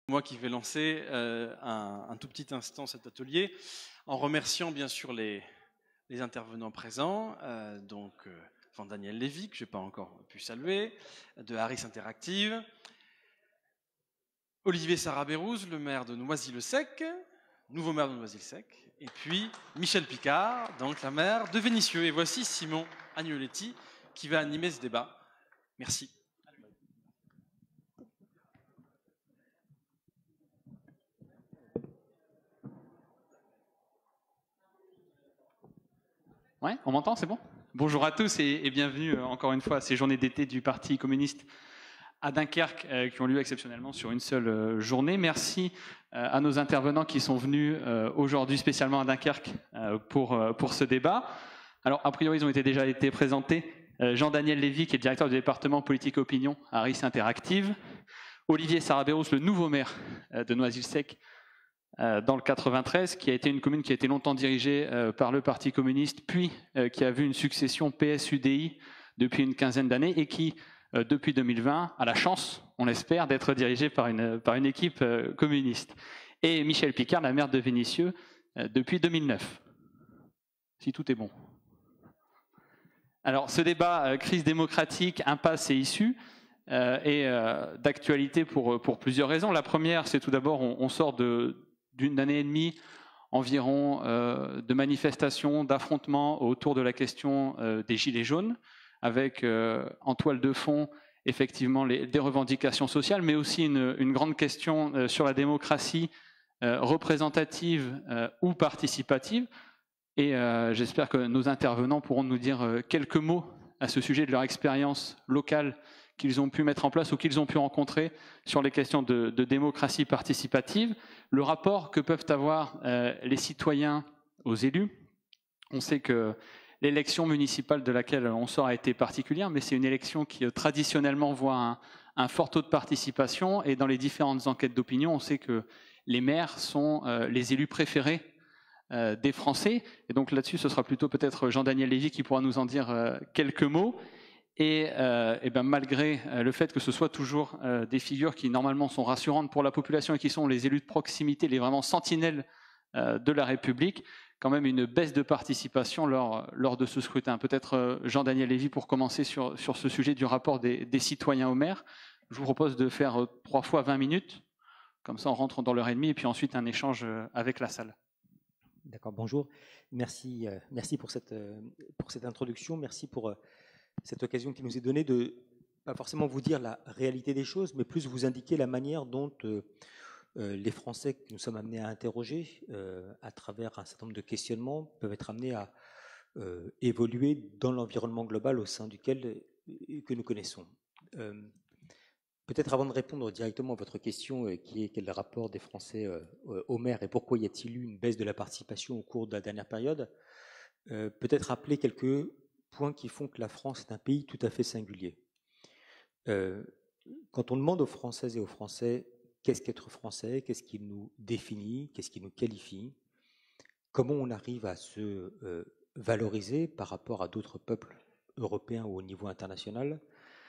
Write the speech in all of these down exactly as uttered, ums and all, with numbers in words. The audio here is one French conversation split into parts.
Moi qui vais lancer euh, un, un tout petit instant cet atelier, en remerciant bien sûr les, les intervenants présents, euh, donc euh, Jean-Daniel Lévy, que je n'ai pas encore pu saluer, de Harris Interactive, Olivier Sarabérouz, le maire de Noisy-le-Sec, nouveau maire de Noisy-le-Sec, et puis Michel Picard, donc la maire de Vénissieux. Et voici Simon Agnoletti qui va animer ce débat. Merci. Ouais, on m'entend, c'est bon? Bonjour à tous et, et bienvenue euh, encore une fois à ces journées d'été du Parti communiste à Dunkerque euh, qui ont lieu exceptionnellement sur une seule euh, journée. Merci euh, à nos intervenants qui sont venus euh, aujourd'hui spécialement à Dunkerque euh, pour, euh, pour ce débat. Alors, a priori, ils ont été déjà été présentés. Euh, Jean-Daniel Lévy, qui est directeur du département politique et opinion à Harris Interactive. Olivier Sarabérouz, le nouveau maire euh, de Noisy-le-Sec, dans le quatre-vingt-treize, qui a été une commune qui a été longtemps dirigée euh, par le Parti communiste, puis euh, qui a vu une succession P S U D I depuis une quinzaine d'années et qui, euh, depuis deux mille vingt, a la chance, on l'espère, d'être dirigée par une, par une équipe euh, communiste. Et Michel Picard, la maire de Vénissieux, euh, depuis deux mille neuf, si tout est bon. Alors, ce débat, euh, crise démocratique, impasse et issue, euh, est euh, d'actualité pour, pour plusieurs raisons. La première, c'est tout d'abord, on, on sort de d'une année et demie environ euh, de manifestations, d'affrontements autour de la question euh, des Gilets jaunes, avec euh, en toile de fond effectivement les, des revendications sociales, mais aussi une, une grande question euh, sur la démocratie euh, représentative euh, ou participative. Et euh, j'espère que nos intervenants pourront nous dire euh, quelques mots à ce sujet de leur expérience locale qu'ils ont pu mettre en place ou qu'ils ont pu rencontrer sur les questions de, de démocratie participative, le rapport que peuvent avoir euh, les citoyens aux élus. On sait que l'élection municipale de laquelle on sort a été particulière, mais c'est une élection qui euh, traditionnellement voit un, un fort taux de participation, et dans les différentes enquêtes d'opinion, on sait que les maires sont euh, les élus préférés euh, des Français. Et donc là-dessus, ce sera plutôt peut-être Jean-Daniel Lévy qui pourra nous en dire euh, quelques mots. Et, euh, et ben malgré le fait que ce soit toujours euh, des figures qui normalement sont rassurantes pour la population et qui sont les élus de proximité, les vraiment sentinelles euh, de la République, quand même une baisse de participation lors, lors de ce scrutin. Peut-être euh, Jean-Daniel Lévy pour commencer sur, sur ce sujet du rapport des, des citoyens au maire. Je vous propose de faire euh, trois fois vingt minutes, comme ça on rentre dans l'heure et demie, et puis ensuite un échange euh, avec la salle. D'accord, bonjour. Merci, euh, merci pour, cette, euh, pour cette introduction, merci pour... Euh, cette occasion qui nous est donnée de, pas forcément vous dire la réalité des choses, mais plus vous indiquer la manière dont euh, euh, les Français que nous sommes amenés à interroger euh, à travers un certain nombre de questionnements peuvent être amenés à euh, évoluer dans l'environnement global au sein duquel euh, que nous connaissons. Euh, Peut-être avant de répondre directement à votre question, euh, qui est quel est le rapport des Français euh, au maire et pourquoi y a-t-il eu une baisse de la participation au cours de la dernière période, euh, peut-être rappeler quelques points qui font que la France est un pays tout à fait singulier. Euh, quand on demande aux Françaises et aux Français qu'est-ce qu'être français, qu'est-ce qui nous définit, qu'est-ce qui nous qualifie, comment on arrive à se euh, valoriser par rapport à d'autres peuples européens ou au niveau international,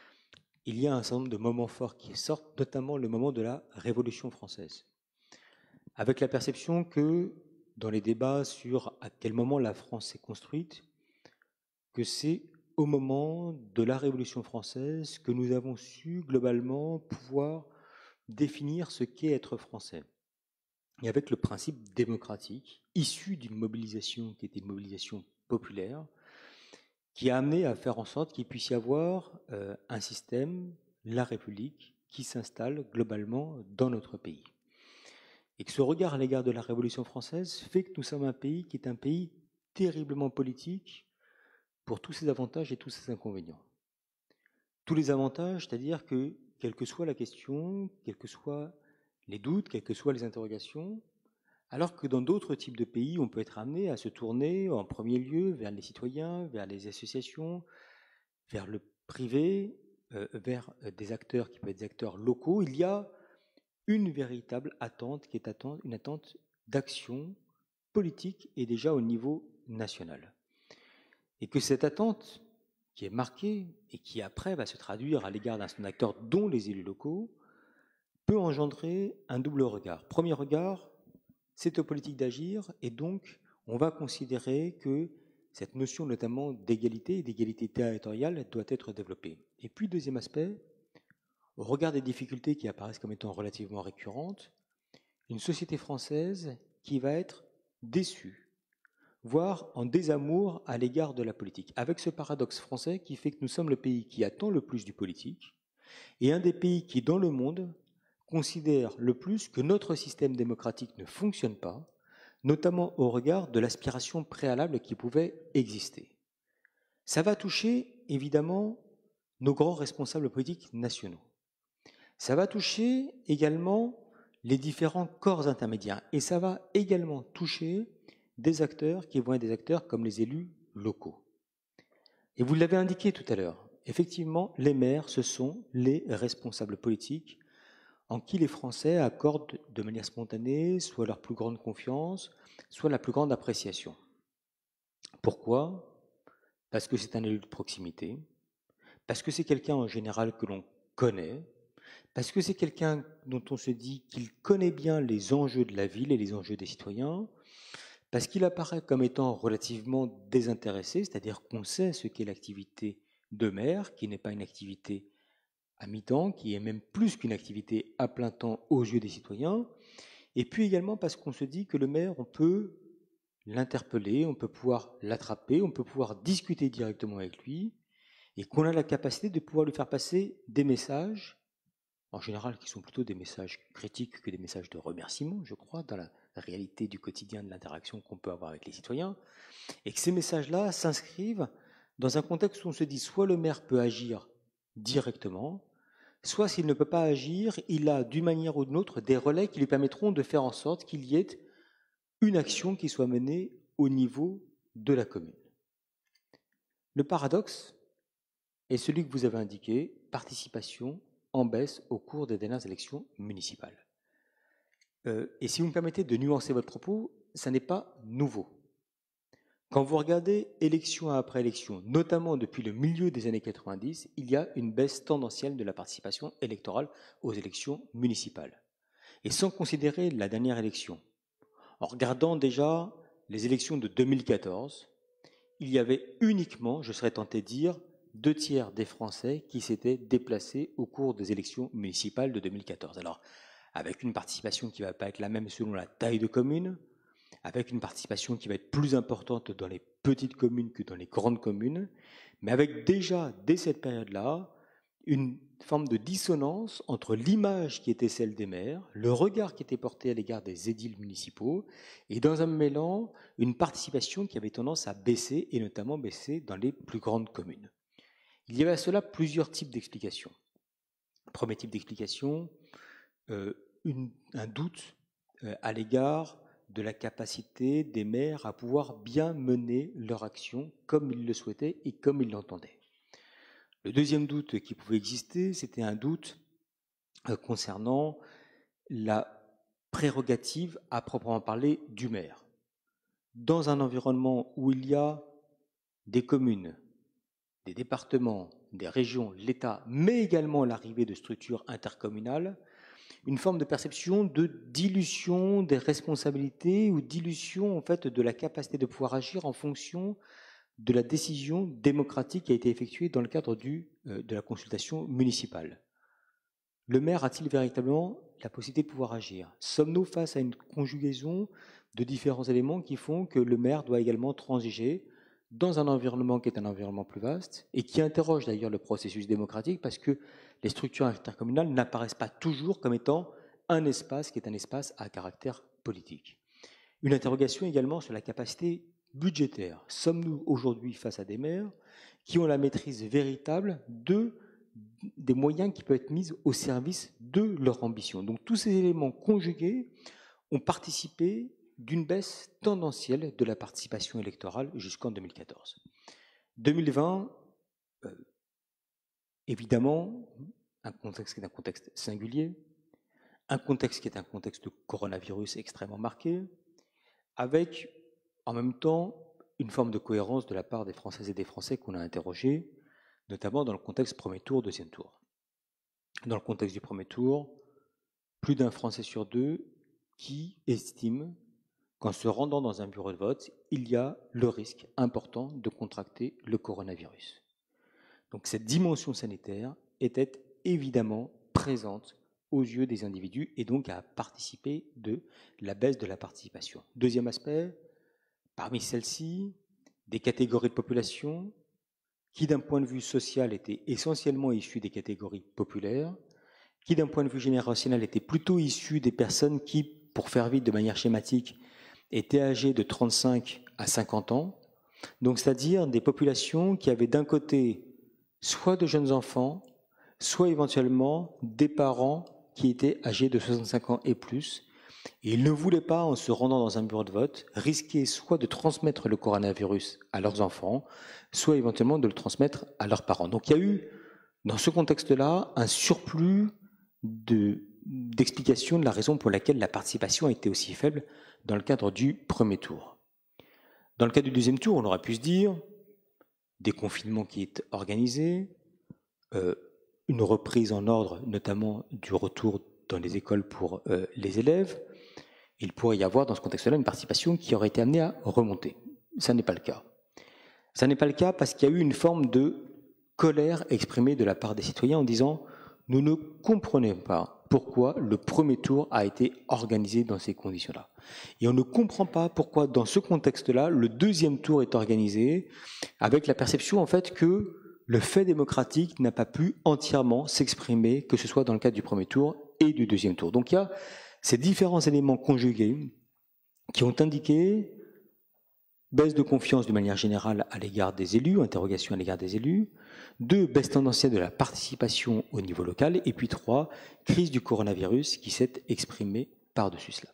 il y a un certain nombre de moments forts qui sortent, notamment le moment de la Révolution française, avec la perception que dans les débats sur à quel moment la France s'est construite, que c'est au moment de la Révolution française que nous avons su globalement pouvoir définir ce qu'est être français. Et avec le principe démocratique, issu d'une mobilisation qui était une mobilisation populaire, qui a amené à faire en sorte qu'il puisse y avoir euh, un système, la République, qui s'installe globalement dans notre pays. Et que ce regard à l'égard de la Révolution française fait que nous sommes un pays qui est un pays terriblement politique, pour tous ses avantages et tous ses inconvénients. Tous les avantages, c'est-à-dire que, quelle que soit la question, quels que soient les doutes, quelles que soient les interrogations, alors que dans d'autres types de pays, on peut être amené à se tourner en premier lieu vers les citoyens, vers les associations, vers le privé, euh, vers des acteurs qui peuvent être des acteurs locaux, il y a une véritable attente qui est attente, une attente d'action politique et déjà au niveau national. Et que cette attente, qui est marquée et qui après va se traduire à l'égard d'un certain acteur, dont les élus locaux, peut engendrer un double regard. Premier regard, c'est aux politiques d'agir, et donc on va considérer que cette notion notamment d'égalité et d'égalité territoriale doit être développée. Et puis deuxième aspect, au regard des difficultés qui apparaissent comme étant relativement récurrentes, une société française qui va être déçue, voire en désamour à l'égard de la politique, avec ce paradoxe français qui fait que nous sommes le pays qui attend le plus du politique, et un des pays qui, dans le monde, considère le plus que notre système démocratique ne fonctionne pas, notamment au regard de l'aspiration préalable qui pouvait exister. Ça va toucher, évidemment, nos grands responsables politiques nationaux. Ça va toucher également les différents corps intermédiaires, et ça va également toucher des acteurs qui vont être des acteurs comme les élus locaux. Et vous l'avez indiqué tout à l'heure, effectivement, les maires, ce sont les responsables politiques en qui les Français accordent de manière spontanée soit leur plus grande confiance, soit la plus grande appréciation. Pourquoi ? Parce que c'est un élu de proximité, parce que c'est quelqu'un en général que l'on connaît, parce que c'est quelqu'un dont on se dit qu'il connaît bien les enjeux de la ville et les enjeux des citoyens, parce qu'il apparaît comme étant relativement désintéressé, c'est-à-dire qu'on sait ce qu'est l'activité de maire, qui n'est pas une activité à mi-temps, qui est même plus qu'une activité à plein temps aux yeux des citoyens, et puis également parce qu'on se dit que le maire, on peut l'interpeller, on peut pouvoir l'attraper, on peut pouvoir discuter directement avec lui, et qu'on a la capacité de pouvoir lui faire passer des messages, en général qui sont plutôt des messages critiques que des messages de remerciement, je crois, dans la réalité du quotidien de l'interaction qu'on peut avoir avec les citoyens, et que ces messages-là s'inscrivent dans un contexte où on se dit soit le maire peut agir directement, soit s'il ne peut pas agir, il a d'une manière ou d'une autre des relais qui lui permettront de faire en sorte qu'il y ait une action qui soit menée au niveau de la commune. Le paradoxe est celui que vous avez indiqué, participation en baisse au cours des dernières élections municipales. Euh, et si vous me permettez de nuancer votre propos, ça n'est pas nouveau. Quand vous regardez élection après élection, notamment depuis le milieu des années quatre-vingt-dix, il y a une baisse tendancielle de la participation électorale aux élections municipales. Et sans considérer la dernière élection, en regardant déjà les élections de deux mille quatorze, il y avait uniquement, je serais tenté de dire, deux tiers des Français qui s'étaient déplacés au cours des élections municipales de deux mille quatorze. Alors, avec une participation qui ne va pas être la même selon la taille de commune, avec une participation qui va être plus importante dans les petites communes que dans les grandes communes, mais avec déjà, dès cette période-là, une forme de dissonance entre l'image qui était celle des maires, le regard qui était porté à l'égard des édiles municipaux, et dans un mêlant, une participation qui avait tendance à baisser, et notamment baisser dans les plus grandes communes. Il y avait à cela plusieurs types d'explications. Premier type d'explication, euh, une, un doute euh, à l'égard de la capacité des maires à pouvoir bien mener leur action comme ils le souhaitaient et comme ils l'entendaient. Le deuxième doute qui pouvait exister, c'était un doute euh, concernant la prérogative à proprement parler du maire. Dans un environnement où il y a des communes, des départements, des régions, l'État, mais également l'arrivée de structures intercommunales, une forme de perception de dilution des responsabilités ou dilution en fait de la capacité de pouvoir agir en fonction de la décision démocratique qui a été effectuée dans le cadre du, euh, de la consultation municipale. Le maire a-t-il véritablement la possibilité de pouvoir agir? Sommes-nous face à une conjugaison de différents éléments qui font que le maire doit également transiger dans un environnement qui est un environnement plus vaste et qui interroge d'ailleurs le processus démocratique parce que les structures intercommunales n'apparaissent pas toujours comme étant un espace qui est un espace à caractère politique. Une interrogation également sur la capacité budgétaire. Sommes-nous aujourd'hui face à des maires qui ont la maîtrise véritable de, des moyens qui peuvent être mis au service de leur ambition? Donc tous ces éléments conjugués ont participé d'une baisse tendancielle de la participation électorale jusqu'en deux mille quatorze. deux mille vingt, euh, évidemment, un contexte qui est un contexte singulier, un contexte qui est un contexte de coronavirus extrêmement marqué, avec en même temps une forme de cohérence de la part des Françaises et des Français qu'on a interrogés, notamment dans le contexte premier tour, deuxième tour. Dans le contexte du premier tour, plus d'un Français sur deux qui estime qu'en se rendant dans un bureau de vote, il y a le risque important de contracter le coronavirus. Donc cette dimension sanitaire était évidemment présente aux yeux des individus et donc a participé de la baisse de la participation. Deuxième aspect, parmi celles-ci, des catégories de population qui d'un point de vue social étaient essentiellement issues des catégories populaires, qui d'un point de vue générationnel étaient plutôt issues des personnes qui, pour faire vite de manière schématique, étaient âgées de trente-cinq à cinquante ans, donc c'est-à-dire des populations qui avaient d'un côté soit de jeunes enfants, soit éventuellement des parents qui étaient âgés de soixante-cinq ans et plus, et ils ne voulaient pas, en se rendant dans un bureau de vote, risquer soit de transmettre le coronavirus à leurs enfants, soit éventuellement de le transmettre à leurs parents. Donc il y a eu, dans ce contexte-là, un surplus de, d'explications de la raison pour laquelle la participation a été aussi faible dans le cadre du premier tour. Dans le cadre du deuxième tour, on aurait pu se dire des confinements qui est organisé, euh, une reprise en ordre, notamment du retour dans les écoles pour euh, les élèves. Il pourrait y avoir dans ce contexte-là une participation qui aurait été amenée à remonter. Ça n'est pas le cas. Ça n'est pas le cas parce qu'il y a eu une forme de colère exprimée de la part des citoyens en disant « nous ne comprenons pas pourquoi le premier tour a été organisé dans ces conditions-là. Et on ne comprend pas pourquoi dans ce contexte-là, le deuxième tour est organisé avec la perception en fait que le fait démocratique n'a pas pu entièrement s'exprimer, que ce soit dans le cadre du premier tour et du deuxième tour. Donc il y a ces différents éléments conjugués qui ont indiqué baisse de confiance de manière générale à l'égard des élus, interrogation à l'égard des élus, deux, baisse tendancielle de la participation au niveau local, et puis trois, crise du coronavirus qui s'est exprimée par-dessus cela.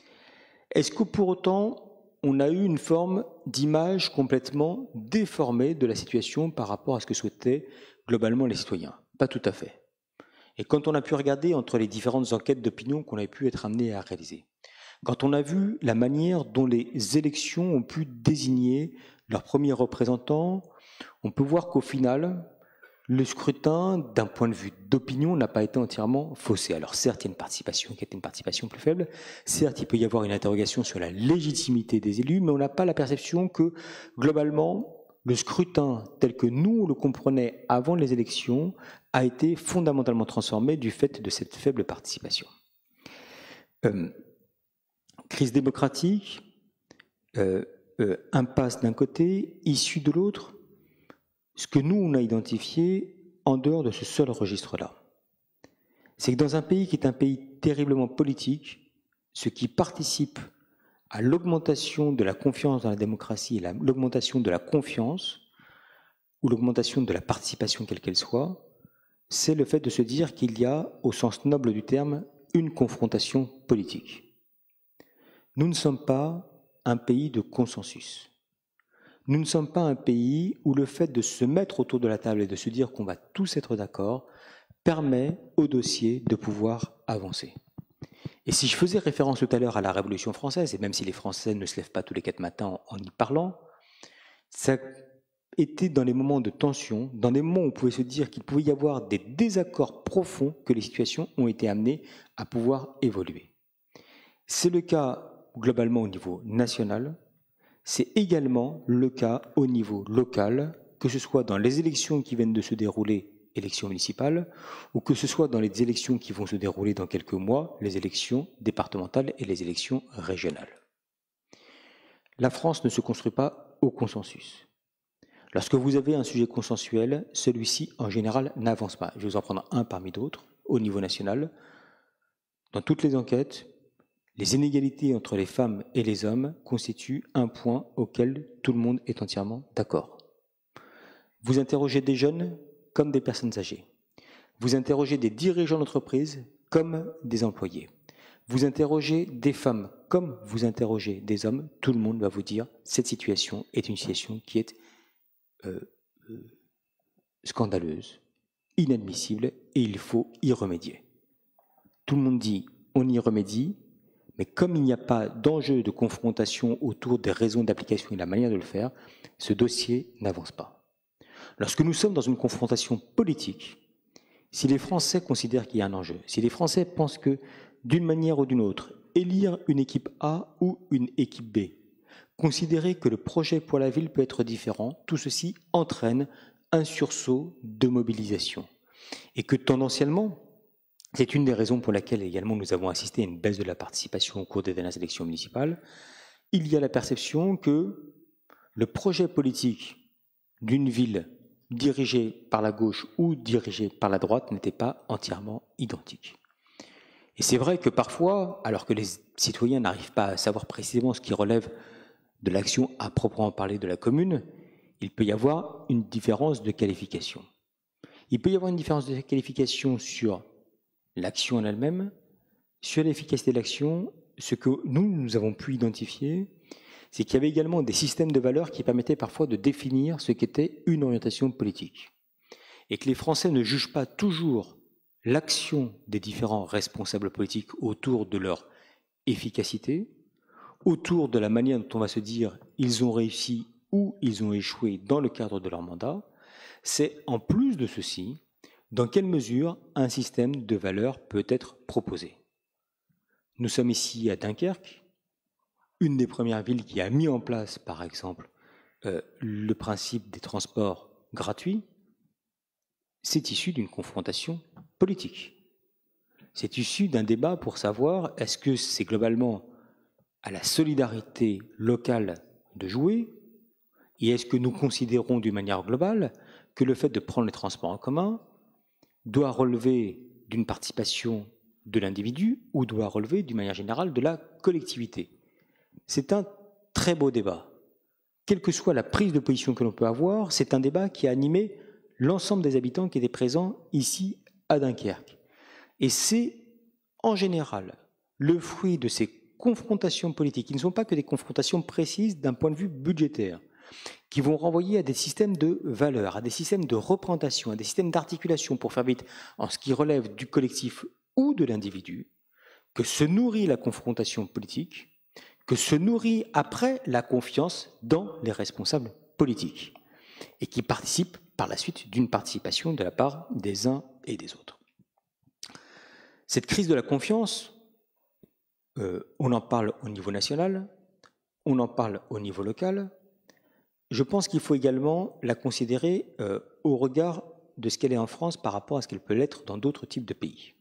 Est-ce que pour autant, on a eu une forme d'image complètement déformée de la situation par rapport à ce que souhaitaient globalement les citoyens? Pas tout à fait. Et quand on a pu regarder entre les différentes enquêtes d'opinion qu'on a pu être amené à réaliser, quand on a vu la manière dont les élections ont pu désigner leurs premiers représentants, on peut voir qu'au final, le scrutin, d'un point de vue d'opinion, n'a pas été entièrement faussé. Alors certes, il y a une participation qui était une participation plus faible, certes, il peut y avoir une interrogation sur la légitimité des élus, mais on n'a pas la perception que, globalement, le scrutin tel que nous on le comprenait avant les élections a été fondamentalement transformé du fait de cette faible participation. Euh, crise démocratique, euh, euh, impasse d'un côté, issue de l'autre, ce que nous on a identifié en dehors de ce seul registre-là, c'est que dans un pays qui est un pays terriblement politique, ce qui participe à l'augmentation de la confiance dans la démocratie et l'augmentation de la confiance ou l'augmentation de la participation quelle qu'elle soit, c'est le fait de se dire qu'il y a, au sens noble du terme, une confrontation politique. Nous ne sommes pas un pays de consensus. Nous ne sommes pas un pays où le fait de se mettre autour de la table et de se dire qu'on va tous être d'accord permet au dossier de pouvoir avancer. Et si je faisais référence tout à l'heure à la Révolution française, et même si les Français ne se lèvent pas tous les quatre matins en y parlant, ça était dans les moments de tension, dans des moments où on pouvait se dire qu'il pouvait y avoir des désaccords profonds que les situations ont été amenées à pouvoir évoluer. C'est le cas globalement au niveau national, c'est également le cas au niveau local, que ce soit dans les élections qui viennent de se dérouler, élections municipales, ou que ce soit dans les élections qui vont se dérouler dans quelques mois, les élections départementales et les élections régionales. La France ne se construit pas au consensus. Lorsque vous avez un sujet consensuel, celui-ci, en général, n'avance pas. Je vais vous en prendre un parmi d'autres, au niveau national. Dans toutes les enquêtes, les inégalités entre les femmes et les hommes constituent un point auquel tout le monde est entièrement d'accord. Vous interrogez des jeunes comme des personnes âgées. Vous interrogez des dirigeants d'entreprise comme des employés. Vous interrogez des femmes comme vous interrogez des hommes. Tout le monde va vous dire cette situation est une situation qui est euh, euh, scandaleuse, inadmissible et il faut y remédier. Tout le monde dit on y remédie, mais comme il n'y a pas d'enjeu de confrontation autour des raisons d'application et de la manière de le faire, ce dossier n'avance pas. Lorsque nous sommes dans une confrontation politique, si les Français considèrent qu'il y a un enjeu, si les Français pensent que d'une manière ou d'une autre, élire une équipe A ou une équipe B, considérer que le projet pour la ville peut être différent, tout ceci entraîne un sursaut de mobilisation. Et que tendanciellement, c'est une des raisons pour laquelle également nous avons assisté à une baisse de la participation au cours des dernières élections municipales, il y a la perception que le projet politique d'une ville dirigée par la gauche ou dirigée par la droite n'était pas entièrement identique. Et c'est vrai que parfois, alors que les citoyens n'arrivent pas à savoir précisément ce qui relève de l'action à proprement parler de la commune, il peut y avoir une différence de qualification. Il peut y avoir une différence de qualification sur l'action en elle-même, sur l'efficacité de l'action. Ce que nous, nous avons pu identifier, c'est qu'il y avait également des systèmes de valeurs qui permettaient parfois de définir ce qu'était une orientation politique. Et que les Français ne jugent pas toujours l'action des différents responsables politiques autour de leur efficacité, autour de la manière dont on va se dire ils ont réussi ou ils ont échoué dans le cadre de leur mandat. C'est en plus de ceci, dans quelle mesure un système de valeurs peut être proposé. Nous sommes ici à Dunkerque, une des premières villes qui a mis en place, par exemple, euh, le principe des transports gratuits. C'est issu d'une confrontation politique. C'est issu d'un débat pour savoir est-ce que c'est globalement à la solidarité locale de jouer, et est-ce que nous considérons d'une manière globale que le fait de prendre les transports en commun doit relever d'une participation de l'individu ou doit relever d'une manière générale de la collectivité. C'est un très beau débat. Quelle que soit la prise de position que l'on peut avoir, c'est un débat qui a animé l'ensemble des habitants qui étaient présents ici à Dunkerque. Et c'est en général le fruit de ces confrontations politiques, qui ne sont pas que des confrontations précises d'un point de vue budgétaire, qui vont renvoyer à des systèmes de valeurs, à des systèmes de représentation, à des systèmes d'articulation, pour faire vite, en ce qui relève du collectif ou de l'individu, que se nourrit la confrontation politique, que se nourrit après la confiance dans les responsables politiques, et qui participe par la suite d'une participation de la part des uns et des autres. Cette crise de la confiance, euh, on en parle au niveau national, on en parle au niveau local. Je pense qu'il faut également la considérer euh, au regard de ce qu'elle est en France par rapport à ce qu'elle peut l'être dans d'autres types de pays.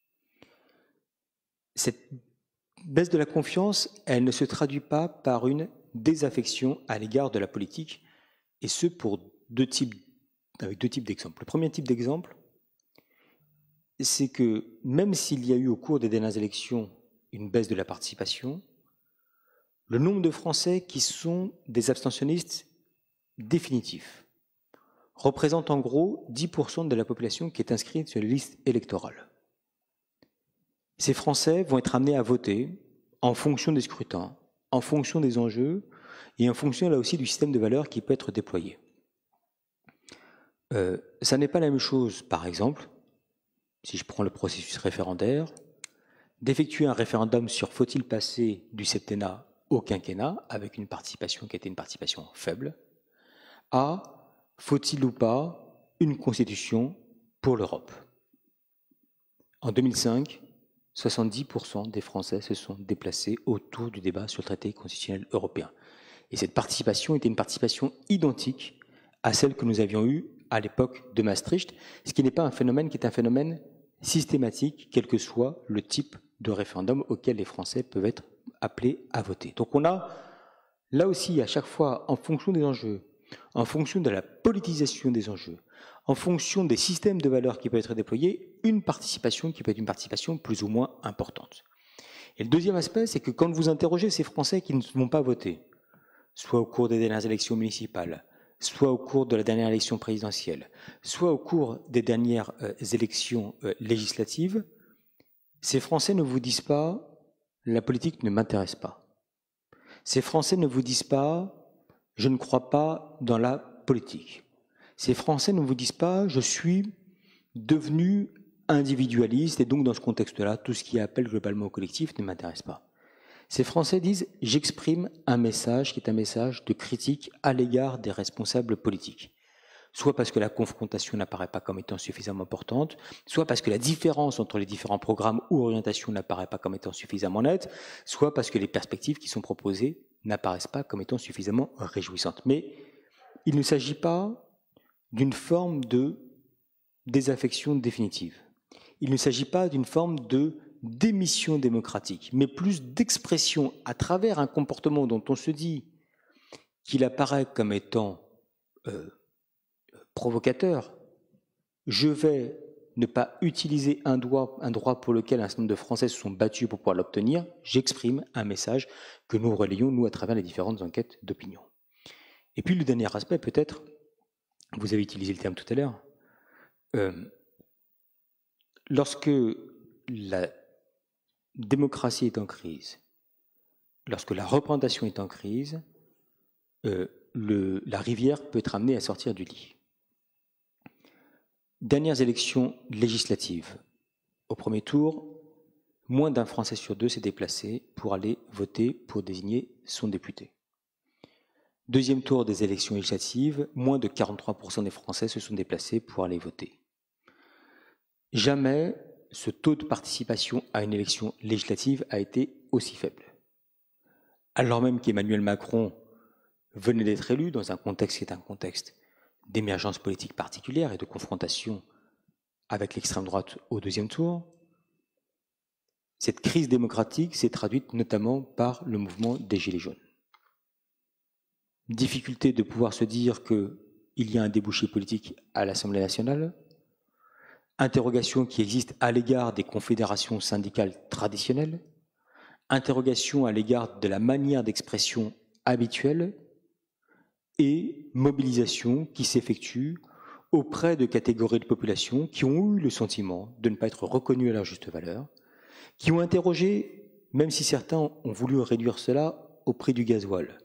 Cette baisse de la confiance, elle ne se traduit pas par une désaffection à l'égard de la politique, et ce pour deux types, avec deux types d'exemples. Le premier type d'exemple, c'est que même s'il y a eu au cours des dernières élections une baisse de la participation, le nombre de Français qui sont des abstentionnistes définitifs représente en gros dix pour cent de la population qui est inscrite sur les listes électorales. Ces Français vont être amenés à voter en fonction des scrutins, en fonction des enjeux et en fonction là aussi du système de valeurs qui peut être déployé. Euh, ça n'est pas la même chose, par exemple, si je prends le processus référendaire, d'effectuer un référendum sur faut-il passer du septennat au quinquennat, avec une participation qui était une participation faible, à faut-il ou pas une constitution pour l'Europe. En deux mille cinq, soixante-dix pour cent des Français se sont déplacés autour du débat sur le traité constitutionnel européen. Et cette participation était une participation identique à celle que nous avions eue à l'époque de Maastricht, ce qui n'est pas un phénomène qui est un phénomène systématique, quel que soit le type de référendum auquel les Français peuvent être appelés à voter. Donc on a, là aussi, à chaque fois, en fonction des enjeux, en fonction de la politisation des enjeux, en fonction des systèmes de valeurs qui peuvent être déployés, une participation qui peut être une participation plus ou moins importante. Et le deuxième aspect, c'est que quand vous interrogez ces Français qui ne vont pas voter, soit au cours des dernières élections municipales, soit au cours de la dernière élection présidentielle, soit au cours des dernières euh, élections euh, législatives, ces Français ne vous disent pas « la politique ne m'intéresse pas ». Ces Français ne vous disent pas « je ne crois pas dans la politique ». Ces Français ne vous disent pas « je suis devenu individualiste et donc dans ce contexte-là, tout ce qui appelle globalement au collectif ne m'intéresse pas ». Ces Français disent « j'exprime un message qui est un message de critique à l'égard des responsables politiques ». soit parce que la confrontation n'apparaît pas comme étant suffisamment importante, soit parce que la différence entre les différents programmes ou orientations n'apparaît pas comme étant suffisamment nette, soit parce que les perspectives qui sont proposées n'apparaissent pas comme étant suffisamment réjouissantes. Mais il ne s'agit pas d'une forme de désaffection définitive. Il ne s'agit pas d'une forme de démission démocratique, mais plus d'expression à travers un comportement dont on se dit qu'il apparaît comme étant euh, provocateur. Je vais ne pas utiliser un droit, un droit pour lequel un certain nombre de Français se sont battus pour pouvoir l'obtenir. J'exprime un message que nous relayons, nous, à travers les différentes enquêtes d'opinion. Et puis le dernier aspect, peut-être, vous avez utilisé le terme tout à l'heure, euh, lorsque la démocratie est en crise, lorsque la représentation est en crise, euh, le, la rivière peut être amenée à sortir du lit. Dernières élections législatives. Au premier tour, moins d'un Français sur deux s'est déplacé pour aller voter pour désigner son député. Deuxième tour des élections législatives, moins de quarante-trois pour cent des Français se sont déplacés pour aller voter. Jamais ce taux de participation à une élection législative a été aussi faible. Alors même qu'Emmanuel Macron venait d'être élu dans un contexte qui est un contexte d'émergence politique particulière et de confrontation avec l'extrême droite au deuxième tour, cette crise démocratique s'est traduite notamment par le mouvement des Gilets jaunes. Difficulté de pouvoir se dire qu'il y a un débouché politique à l'Assemblée nationale, interrogation qui existe à l'égard des confédérations syndicales traditionnelles, interrogation à l'égard de la manière d'expression habituelle et mobilisation qui s'effectue auprès de catégories de population qui ont eu le sentiment de ne pas être reconnues à leur juste valeur, qui ont interrogé, même si certains ont voulu réduire cela au prix du gasoil,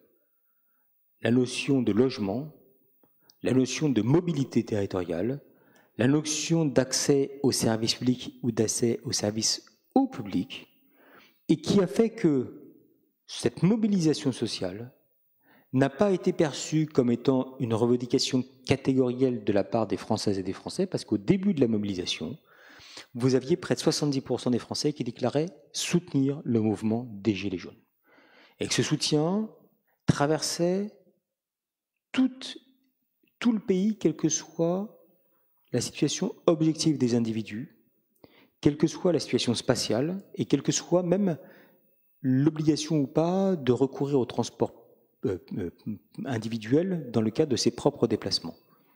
la notion de logement, la notion de mobilité territoriale, la notion d'accès aux services publics ou d'accès aux services au public, et qui a fait que cette mobilisation sociale n'a pas été perçue comme étant une revendication catégorielle de la part des Françaises et des Français, parce qu'au début de la mobilisation, vous aviez près de soixante-dix pour cent des Français qui déclaraient soutenir le mouvement des Gilets jaunes. Et que ce soutien traversait tout, tout le pays, quelle que soit la situation objective des individus, quelle que soit la situation spatiale, et quelle que soit même l'obligation ou pas de recourir au transport euh, euh, individuel dans le cadre de ses propres déplacements.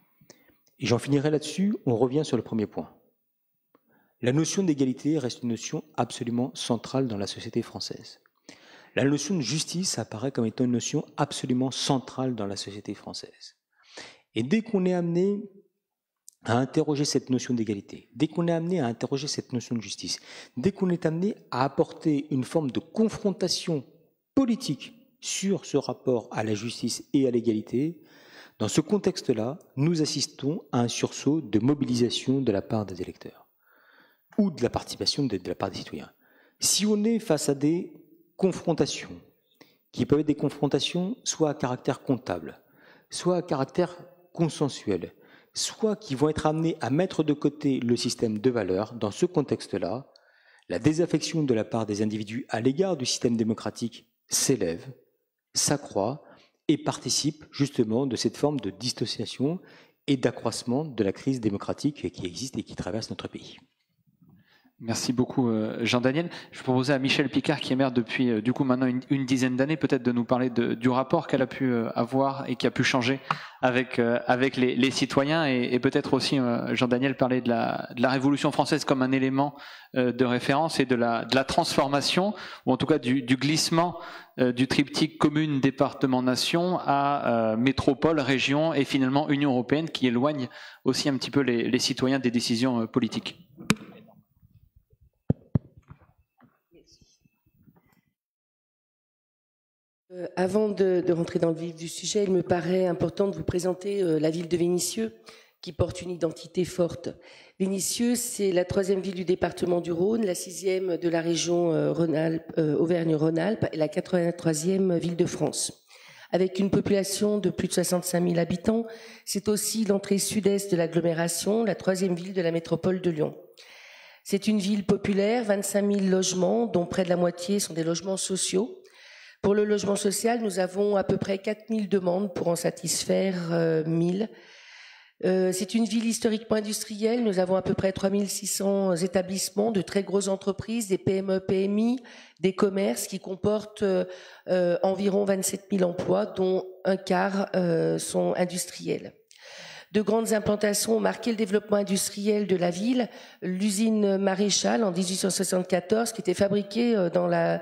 Et j'en finirai là-dessus, on revient sur le premier point. La notion d'égalité reste une notion absolument centrale dans la société française. La notion de justice apparaît comme étant une notion absolument centrale dans la société française. Et dès qu'on est amené à interroger cette notion d'égalité, dès qu'on est amené à interroger cette notion de justice, dès qu'on est amené à apporter une forme de confrontation politique sur ce rapport à la justice et à l'égalité, dans ce contexte-là, nous assistons à un sursaut de mobilisation de la part des électeurs ou de la participation de, de la part des citoyens. Si on est face à des confrontations, qui peuvent être des confrontations soit à caractère comptable, soit à caractère consensuel, soit qui vont être amenés à mettre de côté le système de valeurs, dans ce contexte-là, la désaffection de la part des individus à l'égard du système démocratique s'élève, s'accroît et participe justement de cette forme de dissociation et d'accroissement de la crise démocratique qui existe et qui traverse notre pays. Merci beaucoup Jean-Daniel. Je vais proposer à Michèle Picard, qui est maire depuis du coup maintenant une, une dizaine d'années, peut-être de nous parler de, du rapport qu'elle a pu avoir et qui a pu changer avec, avec les, les citoyens, et, et peut-être aussi Jean-Daniel parler de la, de la Révolution française comme un élément de référence et de la, de la transformation, ou en tout cas du, du glissement du triptyque commune, département, nation à euh, métropole, région et finalement Union européenne, qui éloigne aussi un petit peu les, les citoyens des décisions euh, politiques. Euh, avant de, de rentrer dans le vif du sujet, il me paraît important de vous présenter euh, la ville de Vénissieux, qui porte une identité forte. Vénissieux, c'est la troisième ville du département du Rhône, la sixième de la région euh, Rhône-Alpes, euh, Auvergne-Rhône-Alpes et la quatre-vingt-troisième ville de France. avec une population de plus de soixante-cinq mille habitants. C'est aussi l'entrée sud-est de l'agglomération, la troisième ville de la métropole de Lyon. C'est une ville populaire, vingt-cinq mille logements, dont près de la moitié sont des logements sociaux. Pour le logement social, nous avons à peu près quatre mille demandes pour en satisfaire euh, mille. Euh, c'est une ville historiquement industrielle. Nous avons à peu près trois mille six cents établissements, de très grosses entreprises, des P M E, P M I, des commerces qui comportent euh, euh, environ vingt-sept mille emplois, dont un quart euh, sont industriels. De grandes implantations ont marqué le développement industriel de la ville. L'usine Maréchal en dix-huit cent soixante-quatorze, qui était fabriquée dans la,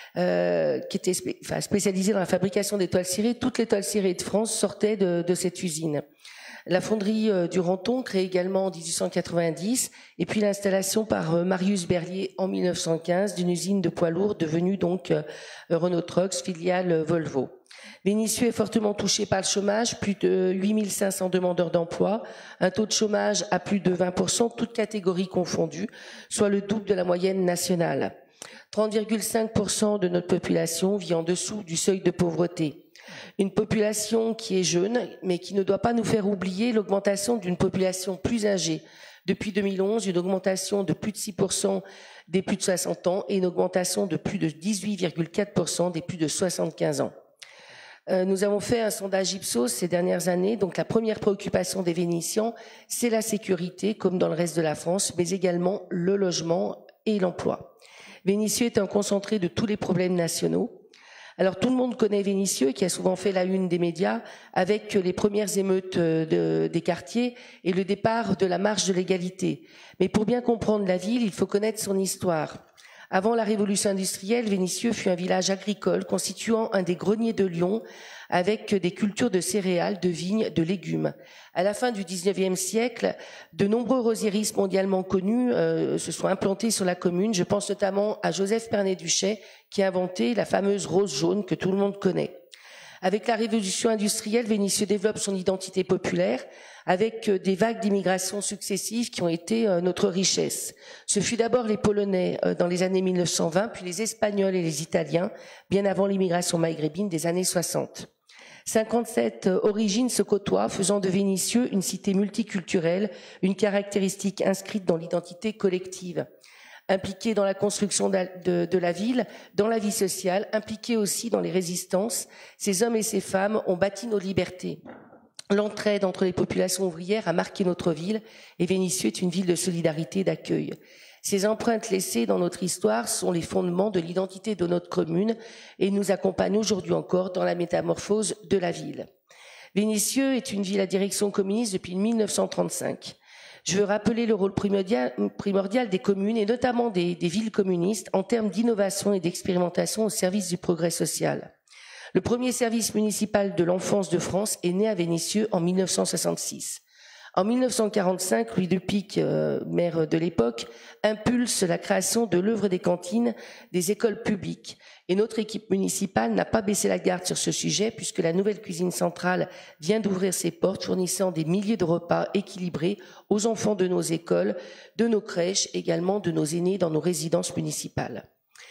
euh, qui était spé enfin, spécialisée dans la fabrication des toiles cirées. Toutes les toiles cirées de France sortaient de, de cette usine. La fonderie euh, du Renton, créée également en dix-huit cent quatre-vingt-dix, et puis l'installation par euh, Marius Berlier en mille neuf cent quinze d'une usine de poids lourds devenue donc euh, Renault Trucks, filiale euh, Volvo. Vénissieux est fortement touché par le chômage, plus de huit mille cinq cents demandeurs d'emploi, un taux de chômage à plus de vingt pour cent, toutes catégories confondues, soit le double de la moyenne nationale. trente virgule cinq pour cent de notre population vit en dessous du seuil de pauvreté. Une population qui est jeune, mais qui ne doit pas nous faire oublier l'augmentation d'une population plus âgée. Depuis deux mille onze, une augmentation de plus de six pour cent des plus de soixante ans et une augmentation de plus de dix-huit virgule quatre pour cent des plus de soixante-quinze ans. Euh, nous avons fait un sondage Ipsos ces dernières années. Donc la première préoccupation des Vénitiens, c'est la sécurité, comme dans le reste de la France, mais également le logement et l'emploi. Vénissieux est un concentré de tous les problèmes nationaux. Alors tout le monde connaît Vénissieux, qui a souvent fait la une des médias, avec les premières émeutes de, des quartiers et le départ de la marche de l'égalité. Mais pour bien comprendre la ville, il faut connaître son histoire. Avant la révolution industrielle, Vénissieux fut un village agricole constituant un des greniers de Lyon, avec des cultures de céréales, de vignes, de légumes. À la fin du dix-neuvième siècle, de nombreux rosieristes mondialement connus euh, se sont implantés sur la commune. Je pense notamment à Joseph Pernet-Duchet, qui a inventé la fameuse rose jaune que tout le monde connaît. Avec la révolution industrielle, Vénissieux développe son identité populaire, avec des vagues d'immigration successives qui ont été notre richesse. Ce fut d'abord les Polonais dans les années mille neuf cent vingt, puis les Espagnols et les Italiens, bien avant l'immigration maghrébine des années soixante. cinquante-sept origines se côtoient, faisant de Vénissieux une cité multiculturelle, une caractéristique inscrite dans l'identité collective. Impliqués dans la construction de, de, de la ville, dans la vie sociale, impliqués aussi dans les résistances, ces hommes et ces femmes ont bâti nos libertés. L'entraide entre les populations ouvrières a marqué notre ville, et Vénissieux est une ville de solidarité et d'accueil. Ces empreintes laissées dans notre histoire sont les fondements de l'identité de notre commune et nous accompagnent aujourd'hui encore dans la métamorphose de la ville. Vénissieux est une ville à direction communiste depuis mille neuf cent trente-cinq. Je veux rappeler le rôle primordial, primordial des communes et notamment des, des villes communistes en termes d'innovation et d'expérimentation au service du progrès social. Le premier service municipal de l'enfance de France est né à Vénissieux en mille neuf cent soixante-six. En mille neuf cent quarante-cinq, Louis Depic, euh, maire de l'époque, impulse la création de l'œuvre des cantines des écoles publiques. Et notre équipe municipale n'a pas baissé la garde sur ce sujet puisque la nouvelle cuisine centrale vient d'ouvrir ses portes, fournissant des milliers de repas équilibrés aux enfants de nos écoles, de nos crèches, également de nos aînés dans nos résidences municipales.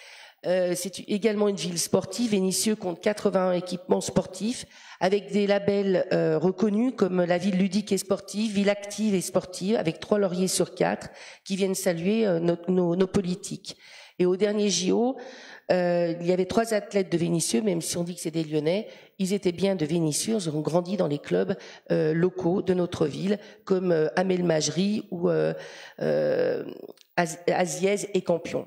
Euh, c'est également une ville sportive. Vénissieux compte quatre-vingts équipements sportifs avec des labels euh, reconnus comme la ville ludique et sportive, ville active et sportive, avec trois lauriers sur quatre qui viennent saluer euh, nos, nos, nos politiques. Et au dernier J O, euh, il y avait trois athlètes de Vénissieux, même si on dit que c'est des Lyonnais, ils étaient bien de Vénissieux, ils ont grandi dans les clubs euh, locaux de notre ville, comme euh, Amel Majri ou euh, euh, Aziez et Campion.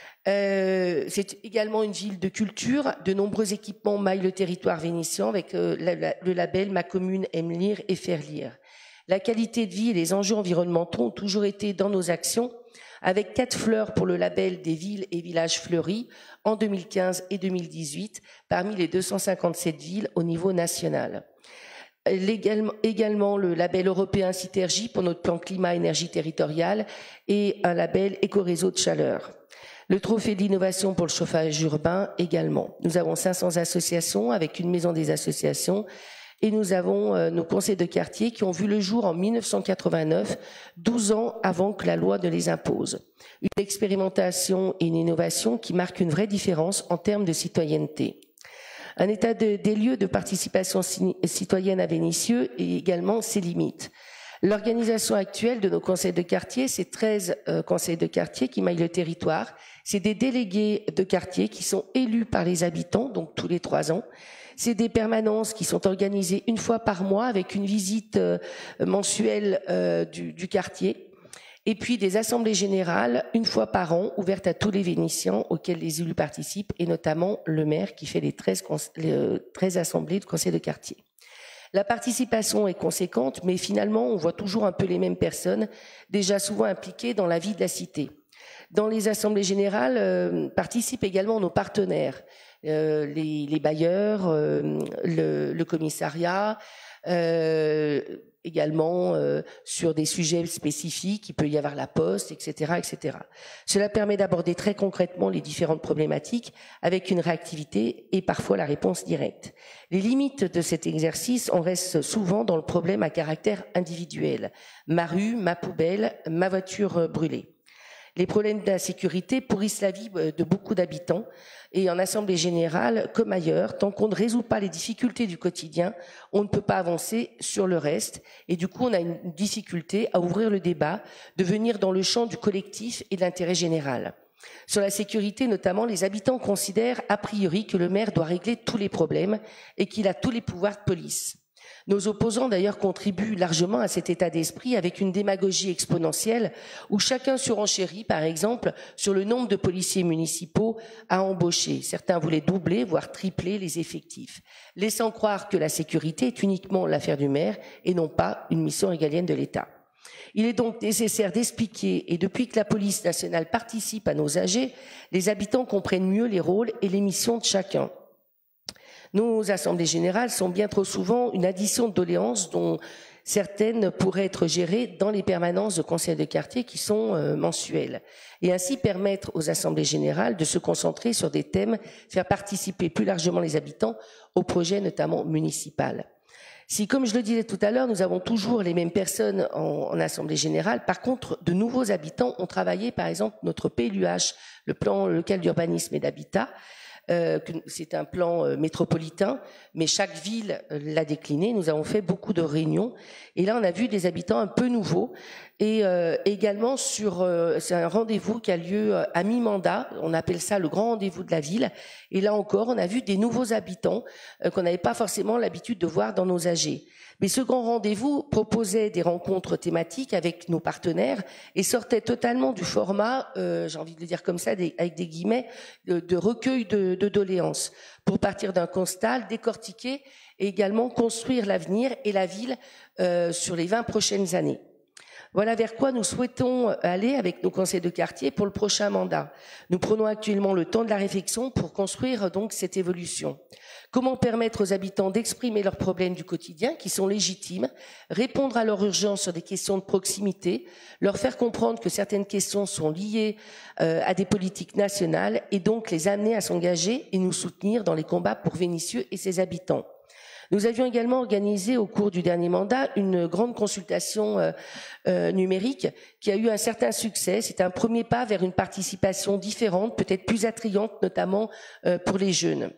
Euh, c'est également une ville de culture. De nombreux équipements maillent le territoire vénitien avec euh, la, la, le label Ma commune aime lire et faire lire. La qualité de vie et les enjeux environnementaux ont toujours été dans nos actions, avec quatre fleurs pour le label des villes et villages fleuris en deux mille quinze et deux mille dix-huit, parmi les deux cent cinquante-sept villes au niveau national. Légalement, également le label européen Citergie pour notre plan climat-énergie territoriale et un label éco-réseau de chaleur. Le trophée d'innovation pour le chauffage urbain également. Nous avons cinq cents associations avec une maison des associations et nous avons euh, nos conseils de quartier qui ont vu le jour en mille neuf cent quatre-vingt-neuf, douze ans avant que la loi ne les impose. Une expérimentation et une innovation qui marquent une vraie différence en termes de citoyenneté. Un état de, des lieux de participation citoyenne à Vénissieux et également ses limites. L'organisation actuelle de nos conseils de quartier, c'est treize euh, conseils de quartier qui maillent le territoire. C'est des délégués de quartier qui sont élus par les habitants, donc tous les trois ans. C'est des permanences qui sont organisées une fois par mois avec une visite euh, mensuelle euh, du, du quartier. Et puis des assemblées générales une fois par an ouvertes à tous les Vénitiens auxquelles les élus participent et notamment le maire qui fait les treize, les treize assemblées de conseils de quartier. La participation est conséquente, mais finalement, on voit toujours un peu les mêmes personnes, déjà souvent impliquées dans la vie de la cité. Dans les assemblées générales, euh, participent également nos partenaires, euh, les, les bailleurs, euh, le, le commissariat, euh, également euh, sur des sujets spécifiques, il peut y avoir la poste, et cetera, et cetera. Cela permet d'aborder très concrètement les différentes problématiques avec une réactivité et parfois la réponse directe. Les limites de cet exercice, on reste souvent dans le problème à caractère individuel. Ma rue, ma poubelle, ma voiture brûlée. Les problèmes d'insécurité pourrissent la vie de beaucoup d'habitants et en assemblée générale, comme ailleurs, tant qu'on ne résout pas les difficultés du quotidien, on ne peut pas avancer sur le reste et du coup on a une difficulté à ouvrir le débat, de venir dans le champ du collectif et de l'intérêt général. Sur la sécurité notamment, les habitants considèrent a priori que le maire doit régler tous les problèmes et qu'il a tous les pouvoirs de police. Nos opposants d'ailleurs contribuent largement à cet état d'esprit avec une démagogie exponentielle où chacun surenchérit par exemple sur le nombre de policiers municipaux à embaucher. Certains voulaient doubler voire tripler les effectifs, laissant croire que la sécurité est uniquement l'affaire du maire et non pas une mission régalienne de l'État. Il est donc nécessaire d'expliquer, et depuis que la police nationale participe à nos A G, les habitants comprennent mieux les rôles et les missions de chacun. Nos assemblées générales sont bien trop souvent une addition de doléances dont certaines pourraient être gérées dans les permanences de conseils de quartier qui sont euh, mensuelles et ainsi permettre aux assemblées générales de se concentrer sur des thèmes, faire participer plus largement les habitants au projet notamment municipal. Si, comme je le disais tout à l'heure, nous avons toujours les mêmes personnes en, en assemblée générale, par contre, de nouveaux habitants ont travaillé, par exemple, notre P L U H, le plan local d'urbanisme et d'habitat. Euh, c'est un plan euh, métropolitain, mais chaque ville euh, l'a décliné. Nous avons fait beaucoup de réunions et là on a vu des habitants un peu nouveaux et euh, également sur euh, c'est un rendez-vous qui a lieu euh, à mi-mandat, on appelle ça le grand rendez-vous de la ville et là encore on a vu des nouveaux habitants euh, qu'on n'avait pas forcément l'habitude de voir dans nos A G. Mais ce grand rendez-vous proposait des rencontres thématiques avec nos partenaires et sortait totalement du format, euh, j'ai envie de le dire comme ça, des, avec des guillemets, de, de recueil de, de doléances, pour partir d'un constat, décortiquer et également construire l'avenir et la ville euh, sur les vingt prochaines années. Voilà vers quoi nous souhaitons aller avec nos conseils de quartier pour le prochain mandat. Nous prenons actuellement le temps de la réflexion pour construire donc cette évolution. Comment permettre aux habitants d'exprimer leurs problèmes du quotidien qui sont légitimes, répondre à leur urgence sur des questions de proximité, leur faire comprendre que certaines questions sont liées euh, à des politiques nationales et donc les amener à s'engager et nous soutenir dans les combats pour Vénissieux et ses habitants. Nous avions également organisé au cours du dernier mandat une grande consultation euh, euh, numérique qui a eu un certain succès. C'est un premier pas vers une participation différente, peut-être plus attrayante, notamment euh, pour les jeunes.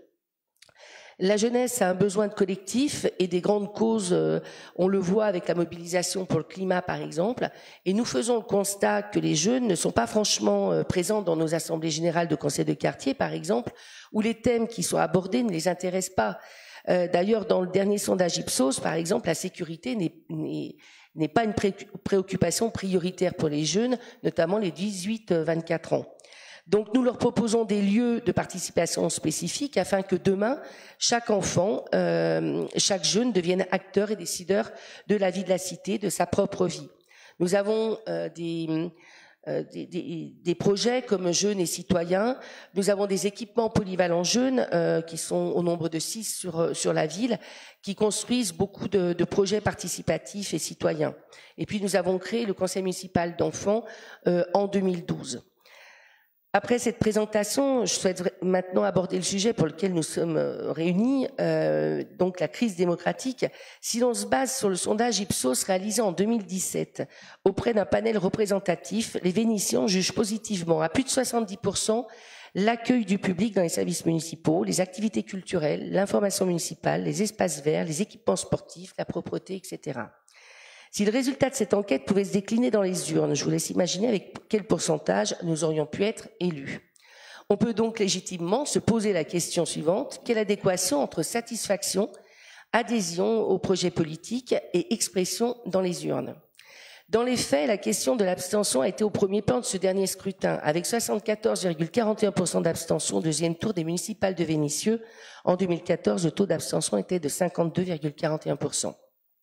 La jeunesse a un besoin de collectif et des grandes causes, euh, on le voit avec la mobilisation pour le climat par exemple, et nous faisons le constat que les jeunes ne sont pas franchement euh, présents dans nos assemblées générales de conseils de quartier par exemple, où les thèmes qui sont abordés ne les intéressent pas. Euh, D'ailleurs, dans le dernier sondage Ipsos, par exemple, la sécurité n'est pas une pré préoccupation prioritaire pour les jeunes, notamment les dix-huit vingt-quatre ans. Donc nous leur proposons des lieux de participation spécifiques afin que demain, chaque enfant, euh, chaque jeune devienne acteur et décideur de la vie de la cité, de sa propre vie. Nous avons euh, des, euh, des, des, des projets comme Jeunes et Citoyens. Nous avons des équipements polyvalents jeunes euh, qui sont au nombre de six sur, sur la ville, qui construisent beaucoup de, de projets participatifs et citoyens. Et puis nous avons créé le conseil municipal d'enfants euh, en deux mille douze. Après cette présentation, je souhaite maintenant aborder le sujet pour lequel nous sommes réunis, euh, donc la crise démocratique. Si l'on se base sur le sondage Ipsos réalisé en deux mille dix-sept auprès d'un panel représentatif, les Vénitiens jugent positivement à plus de soixante-dix pour cent l'accueil du public dans les services municipaux, les activités culturelles, l'information municipale, les espaces verts, les équipements sportifs, la propreté, et cetera. Si le résultat de cette enquête pouvait se décliner dans les urnes, je vous laisse imaginer avec quel pourcentage nous aurions pu être élus. On peut donc légitimement se poser la question suivante: quelle adéquation entre satisfaction, adhésion au projet politique et expression dans les urnes? Dans les faits, la question de l'abstention a été au premier plan de ce dernier scrutin, avec soixante-quatorze virgule quarante et un pour cent d'abstention au deuxième tour des municipales de Vénissieux. En deux mille quatorze, le taux d'abstention était de cinquante-deux virgule quarante et un pour cent.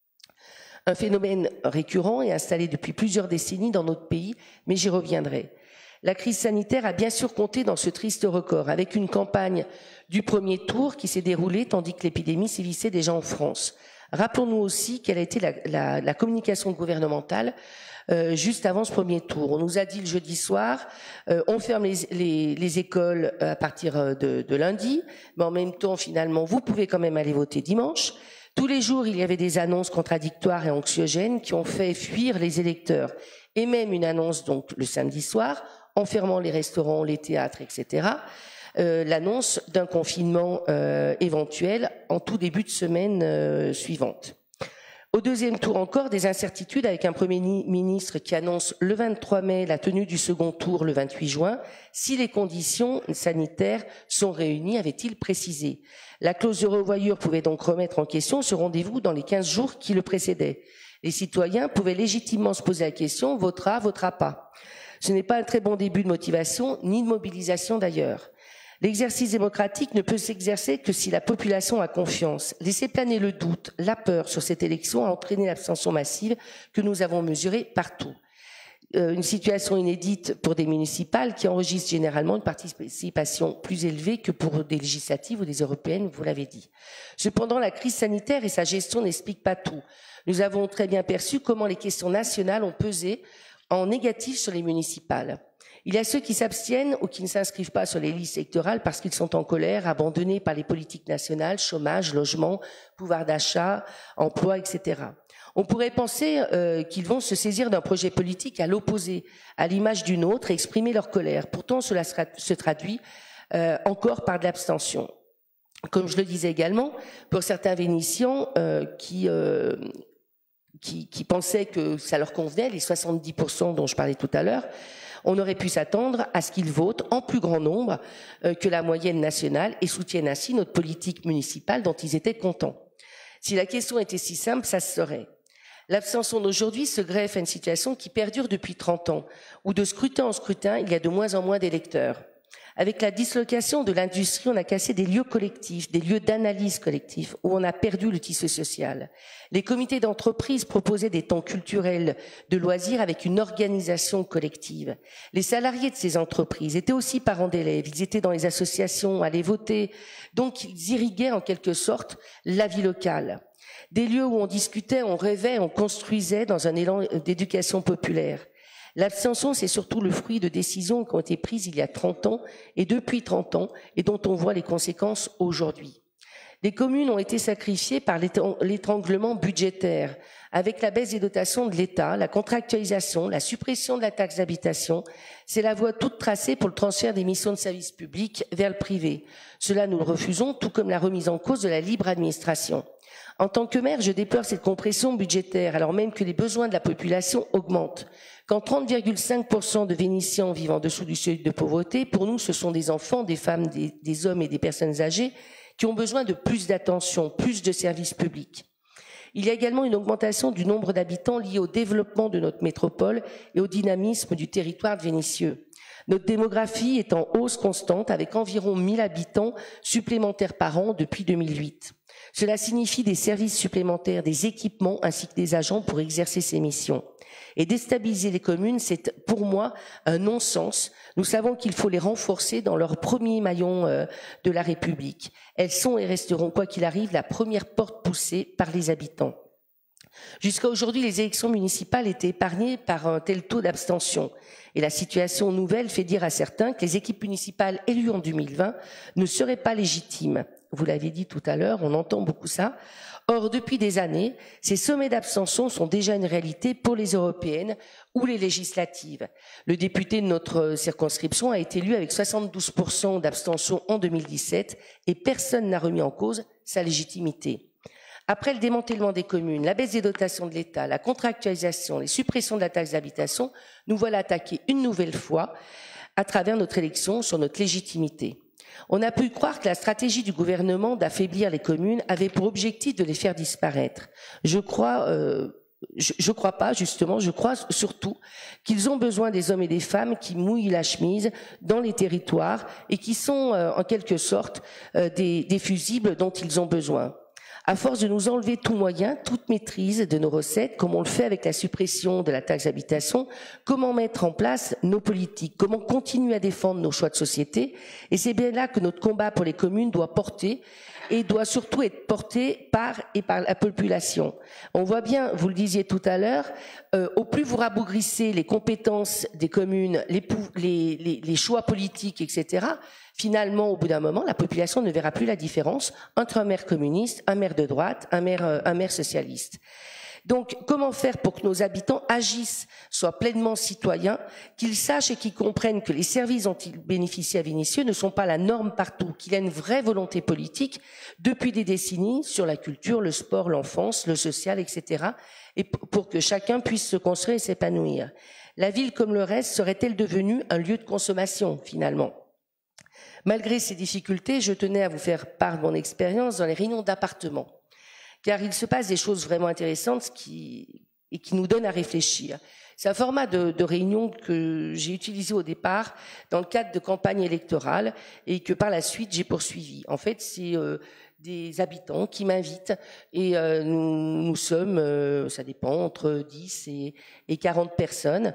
Un phénomène récurrent et installé depuis plusieurs décennies dans notre pays, mais j'y reviendrai. La crise sanitaire a bien sûr compté dans ce triste record, avec une campagne du premier tour qui s'est déroulée tandis que l'épidémie sévissait déjà en France. Rappelons-nous aussi quelle a été la, la, la communication gouvernementale euh, juste avant ce premier tour. On nous a dit le jeudi soir, euh, on ferme les, les, les écoles à partir de, de lundi, mais en même temps, finalement, vous pouvez quand même aller voter dimanche. Tous les jours, il y avait des annonces contradictoires et anxiogènes qui ont fait fuir les électeurs. Et même une annonce donc le samedi soir, en fermant les restaurants, les théâtres, et cetera, euh, l'annonce d'un confinement euh, éventuel en tout début de semaine euh, suivante. Au deuxième tour encore, des incertitudes avec un Premier ministre qui annonce le vingt-trois mai la tenue du second tour le vingt-huit juin, si les conditions sanitaires sont réunies, avait-il précisé. La clause de revoyure pouvait donc remettre en question ce rendez-vous dans les quinze jours qui le précédaient. Les citoyens pouvaient légitimement se poser la question: votera, votera pas. Ce n'est pas un très bon début de motivation, ni de mobilisation d'ailleurs. L'exercice démocratique ne peut s'exercer que si la population a confiance. Laisser planer le doute, la peur sur cette élection a entraîné l'abstention massive que nous avons mesurée partout. Euh, une situation inédite pour des municipales qui enregistrent généralement une participation plus élevée que pour des législatives ou des européennes, vous l'avez dit. Cependant, la crise sanitaire et sa gestion n'expliquent pas tout. Nous avons très bien perçu comment les questions nationales ont pesé en négatif sur les municipales. Il y a ceux qui s'abstiennent ou qui ne s'inscrivent pas sur les listes électorales parce qu'ils sont en colère, abandonnés par les politiques nationales, chômage, logement, pouvoir d'achat, emploi, et cetera. On pourrait penser euh, qu'ils vont se saisir d'un projet politique à l'opposé, à l'image d'une autre, et exprimer leur colère. Pourtant, cela se traduit euh, encore par de l'abstention. Comme je le disais également, pour certains Vénitiens euh, qui... Euh, Qui, qui pensaient que ça leur convenait, les soixante-dix pour cent dont je parlais tout à l'heure, on aurait pu s'attendre à ce qu'ils votent en plus grand nombre euh, que la moyenne nationale et soutiennent ainsi notre politique municipale dont ils étaient contents. Si la question était si simple, ça se saurait. L'abstention d'aujourd'hui se greffe à une situation qui perdure depuis trente ans, où de scrutin en scrutin, il y a de moins en moins d'électeurs. Avec la dislocation de l'industrie, on a cassé des lieux collectifs, des lieux d'analyse collectifs, où on a perdu le tissu social. Les comités d'entreprise proposaient des temps culturels de loisirs avec une organisation collective. Les salariés de ces entreprises étaient aussi parents d'élèves, ils étaient dans les associations, allaient voter, donc ils irriguaient en quelque sorte la vie locale. Des lieux où on discutait, on rêvait, on construisait dans un élan d'éducation populaire. L'abstention, c'est surtout le fruit de décisions qui ont été prises il y a trente ans et depuis trente ans et dont on voit les conséquences aujourd'hui. Les communes ont été sacrifiées par l'étranglement budgétaire avec la baisse des dotations de l'État, la contractualisation, la suppression de la taxe d'habitation. C'est la voie toute tracée pour le transfert des missions de service public vers le privé. Cela, nous le refusons, tout comme la remise en cause de la libre administration. En tant que maire, je déplore cette compression budgétaire alors même que les besoins de la population augmentent. Quand trente virgule cinq pour cent de Vénitiens vivent en dessous du seuil de pauvreté, pour nous, ce sont des enfants, des femmes, des, des hommes et des personnes âgées qui ont besoin de plus d'attention, plus de services publics. Il y a également une augmentation du nombre d'habitants liée au développement de notre métropole et au dynamisme du territoire de Vénissieux. Notre démographie est en hausse constante avec environ mille habitants supplémentaires par an depuis deux mille huit. Cela signifie des services supplémentaires, des équipements ainsi que des agents pour exercer ces missions. Et déstabiliser les communes, c'est pour moi un non-sens. Nous savons qu'il faut les renforcer dans leur premier maillon euh, de la République. Elles sont et resteront, quoi qu'il arrive, la première porte poussée par les habitants. Jusqu'à aujourd'hui, les élections municipales étaient épargnées par un tel taux d'abstention. Et la situation nouvelle fait dire à certains que les équipes municipales élues en deux mille vingt ne seraient pas légitimes. Vous l'avez dit tout à l'heure, on entend beaucoup ça. Or, depuis des années, ces sommets d'abstention sont déjà une réalité pour les européennes ou les législatives. Le député de notre circonscription a été élu avec soixante-douze pour cent d'abstention en deux mille dix-sept et personne n'a remis en cause sa légitimité. Après le démantèlement des communes, la baisse des dotations de l'État, la contractualisation, les suppressions de la taxe d'habitation, nous voilà attaqués une nouvelle fois à travers notre élection sur notre légitimité. On a pu croire que la stratégie du gouvernement d'affaiblir les communes avait pour objectif de les faire disparaître. Je crois, euh, je, je crois pas justement, je crois surtout qu'ils ont besoin des hommes et des femmes qui mouillent la chemise dans les territoires et qui sont euh, en quelque sorte euh, des, des fusibles dont ils ont besoin. À force de nous enlever tout moyen, toute maîtrise de nos recettes, comme on le fait avec la suppression de la taxe d'habitation, comment mettre en place nos politiques, comment continuer à défendre nos choix de société. Et c'est bien là que notre combat pour les communes doit porter et doit surtout être porté par et par la population. On voit bien, vous le disiez tout à l'heure, euh, au plus vous rabougrissez les compétences des communes, les, les, les, les choix politiques, et cetera, finalement, au bout d'un moment, la population ne verra plus la différence entre un maire communiste, un maire de droite, un maire, euh, un maire socialiste. Donc, comment faire pour que nos habitants agissent, soient pleinement citoyens, qu'ils sachent et qu'ils comprennent que les services dont ils bénéficient à Vénissieux ne sont pas la norme partout, qu'il y a une vraie volonté politique depuis des décennies sur la culture, le sport, l'enfance, le social, et cetera, et pour que chacun puisse se construire et s'épanouir. La ville, comme le reste, serait-elle devenue un lieu de consommation, finalement ? Malgré ces difficultés, je tenais à vous faire part de mon expérience dans les réunions d'appartements, car il se passe des choses vraiment intéressantes qui, et qui nous donnent à réfléchir. C'est un format de, de réunion que j'ai utilisé au départ dans le cadre de campagne électorale et que par la suite j'ai poursuivi. En fait, c'est euh, des habitants qui m'invitent et euh, nous, nous sommes, euh, ça dépend, entre dix et, et quarante personnes.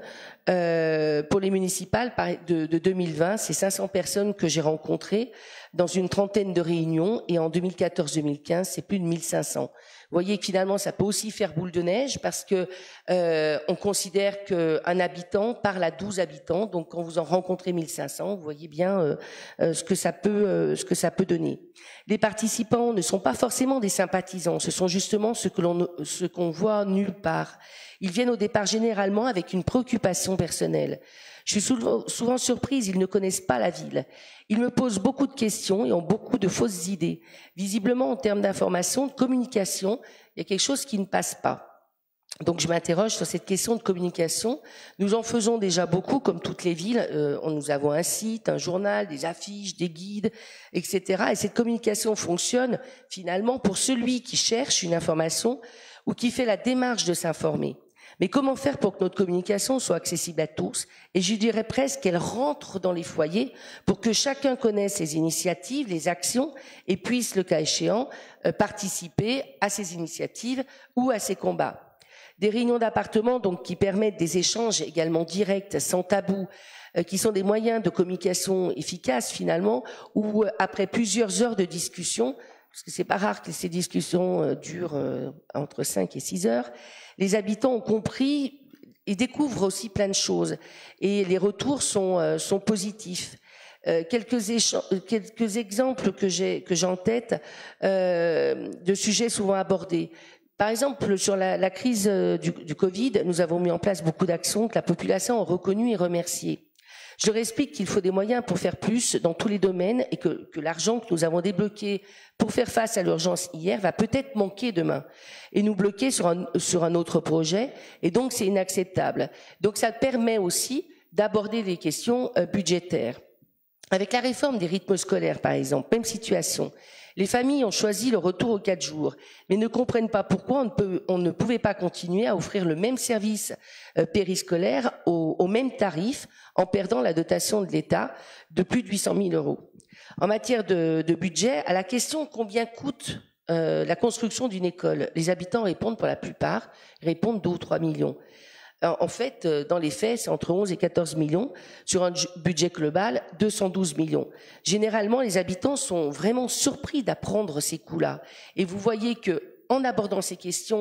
Euh, pour les municipales de, de deux mille vingt, c'est cinq cents personnes que j'ai rencontrées dans une trentaine de réunions, et en deux mille quatorze deux mille quinze, c'est plus de mille cinq cents. Vous voyez que finalement, ça peut aussi faire boule de neige parce que euh, on considère qu'un habitant parle à douze habitants, donc quand vous en rencontrez mille cinq cents, vous voyez bien euh, euh, ce que ça peut, euh, ce que ça peut donner. Les participants ne sont pas forcément des sympathisants, ce sont justement ce que l'on, ce qu'on voit nulle part. Ils viennent au départ généralement avec une préoccupation personnelle. Je suis souvent, souvent surprise, ils ne connaissent pas la ville. Ils me posent beaucoup de questions et ont beaucoup de fausses idées. Visiblement, en termes d'information, de communication, il y a quelque chose qui ne passe pas. Donc je m'interroge sur cette question de communication. Nous en faisons déjà beaucoup, comme toutes les villes. Euh, nous avons un site, un journal, des affiches, des guides, et cetera. Et cette communication fonctionne finalement pour celui qui cherche une information ou qui fait la démarche de s'informer. Mais comment faire pour que notre communication soit accessible à tous? Et je dirais presque qu'elle rentre dans les foyers pour que chacun connaisse ses initiatives, les actions, et puisse, le cas échéant, participer à ces initiatives ou à ces combats. Des réunions d'appartements donc qui permettent des échanges également directs, sans tabou, qui sont des moyens de communication efficaces finalement, où après plusieurs heures de discussion, parce que c'est pas rare que ces discussions durent entre cinq et six heures, les habitants ont compris et découvrent aussi plein de choses. Et les retours sont, euh, sont positifs. Euh, quelques, quelques exemples que j'ai que j'ai en tête euh, de sujets souvent abordés. Par exemple, sur la, la crise du, du Covid, nous avons mis en place beaucoup d'actions que la population a reconnues et remerciées. Je leur explique qu'il faut des moyens pour faire plus dans tous les domaines et que, que l'argent que nous avons débloqué pour faire face à l'urgence hier va peut-être manquer demain et nous bloquer sur un, sur un autre projet, et donc c'est inacceptable. Donc ça permet aussi d'aborder des questions euh, budgétaires. Avec la réforme des rythmes scolaires, par exemple, même situation. Les familles ont choisi le retour aux quatre jours, mais ne comprennent pas pourquoi on ne, peut, on ne pouvait pas continuer à offrir le même service euh, périscolaire au, au même tarif en perdant la dotation de l'État de plus de huit cent mille euros. En matière de, de budget, à la question combien coûte euh, la construction d'une école, les habitants répondent pour la plupart, répondent deux ou trois millions. En fait, dans les faits, c'est entre onze et quatorze millions sur un budget global, deux cent douze millions. Généralement, les habitants sont vraiment surpris d'apprendre ces coûts-là. Et vous voyez que, en abordant ces questions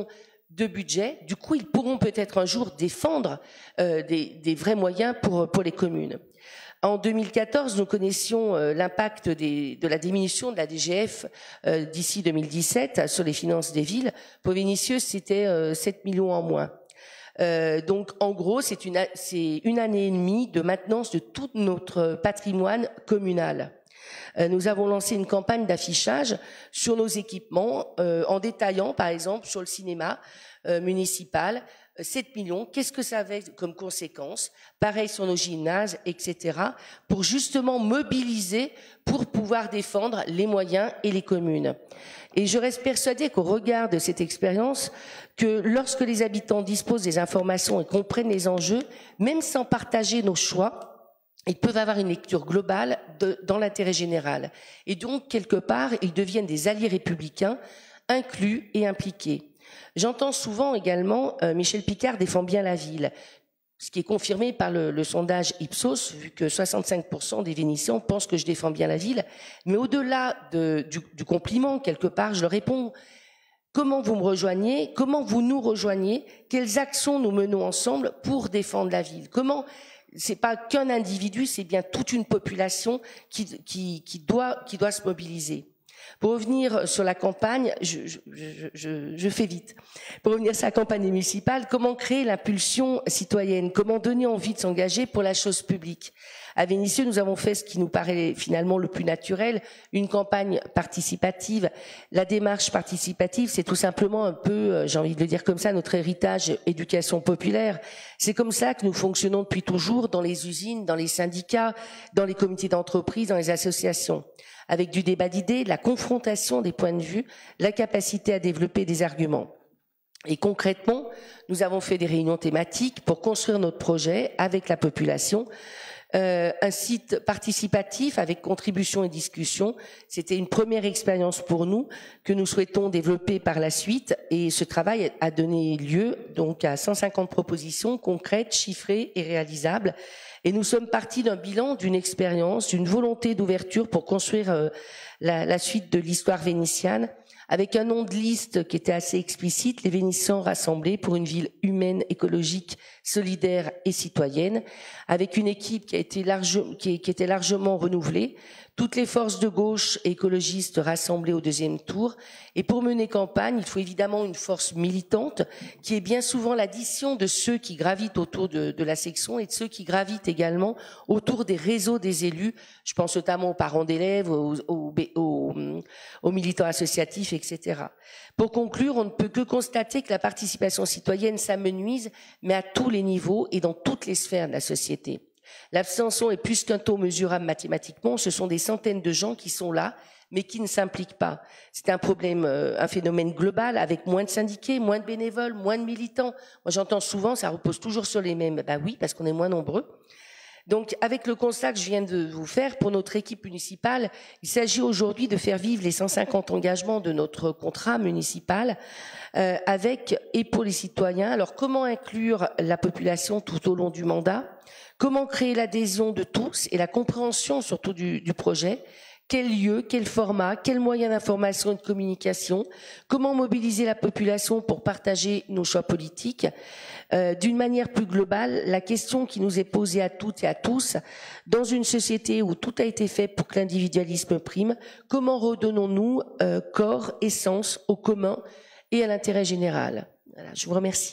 de budget. Du coup, ils pourront peut-être un jour défendre euh, des, des vrais moyens pour, pour les communes. En deux mille quatorze, nous connaissions euh, l'impact des, de la diminution de la D G F euh, d'ici deux mille dix-sept sur les finances des villes. Pour Vénissieux, c'était euh, sept millions en moins. Euh, donc, en gros, c'est une, c'est une année et demie de maintenance de tout notre patrimoine communal. Euh, nous avons lancé une campagne d'affichage sur nos équipements, euh, en détaillant, par exemple, sur le cinéma euh, municipal, sept millions, qu'est-ce que ça avait comme conséquence? Pareil sur nos gymnases, et cetera, pour justement mobiliser pour pouvoir défendre les moyens et les communes. Et je reste persuadée qu'au regard de cette expérience, que lorsque les habitants disposent des informations et comprennent les enjeux, même sans partager nos choix, ils peuvent avoir une lecture globale de, dans l'intérêt général. Et donc, quelque part, ils deviennent des alliés républicains, inclus et impliqués. J'entends souvent également euh, Michel Picard défend bien la ville, ce qui est confirmé par le, le sondage Ipsos, vu que soixante-cinq pour cent des Vénitiens pensent que je défends bien la ville. Mais au-delà de, du, du compliment, quelque part, je leur réponds comment vous me rejoignez, comment vous nous rejoignez, quelles actions nous menons ensemble pour défendre la ville. Comment c'est pas qu'un individu, c'est bien toute une population qui, qui, qui, doit, qui doit se mobiliser. Pour revenir sur la campagne, je, je, je, je fais vite. Pour revenir sur la campagne municipale, comment créer l'impulsion citoyenne? Comment donner envie de s'engager pour la chose publique? À Vénissieux, nous avons fait ce qui nous paraît finalement le plus naturel, une campagne participative. La démarche participative, c'est tout simplement un peu, j'ai envie de le dire comme ça, notre héritage éducation populaire. C'est comme ça que nous fonctionnons depuis toujours dans les usines, dans les syndicats, dans les comités d'entreprise, dans les associations, avec du débat d'idées, la confrontation des points de vue, la capacité à développer des arguments. Et concrètement, nous avons fait des réunions thématiques pour construire notre projet avec la population. Euh, un site participatif avec contribution et discussion. C'était une première expérience pour nous que nous souhaitons développer par la suite et ce travail a donné lieu donc à cent cinquante propositions concrètes, chiffrées et réalisables. Et nous sommes partis d'un bilan, d'une expérience, d'une volonté d'ouverture pour construire euh, la, la suite de l'histoire vénitienne, avec un nom de liste qui était assez explicite, les Vénitiens rassemblés pour une ville humaine, écologique, solidaire et citoyenne, avec une équipe qui a été large, qui, qui était largement renouvelée, toutes les forces de gauche et écologistes rassemblées au deuxième tour. Et pour mener campagne, il faut évidemment une force militante qui est bien souvent l'addition de ceux qui gravitent autour de, de la section et de ceux qui gravitent également autour des réseaux des élus. Je pense notamment aux parents d'élèves, aux, aux, aux, aux militants associatifs, et cetera. Pour conclure, on ne peut que constater que la participation citoyenne s'amenuise, mais à tous les niveaux et dans toutes les sphères de la société. L'abstention est plus qu'un taux mesurable mathématiquement, ce sont des centaines de gens qui sont là, mais qui ne s'impliquent pas. C'est un problème, un phénomène global, avec moins de syndiqués, moins de bénévoles, moins de militants. Moi j'entends souvent, ça repose toujours sur les mêmes. Ben oui, parce qu'on est moins nombreux. Donc, avec le constat que je viens de vous faire, pour notre équipe municipale, il s'agit aujourd'hui de faire vivre les cent cinquante engagements de notre contrat municipal euh, avec et pour les citoyens. Alors, comment inclure la population tout au long du mandat? Comment créer l'adhésion de tous et la compréhension surtout du, du projet? Quel lieu, quel format, quels moyens d'information et de communication? Comment mobiliser la population pour partager nos choix politiques? Euh, d'une manière plus globale, la question qui nous est posée à toutes et à tous, dans une société où tout a été fait pour que l'individualisme prime, comment redonnons-nous euh, corps et sens au commun et à l'intérêt général? Voilà, je vous remercie.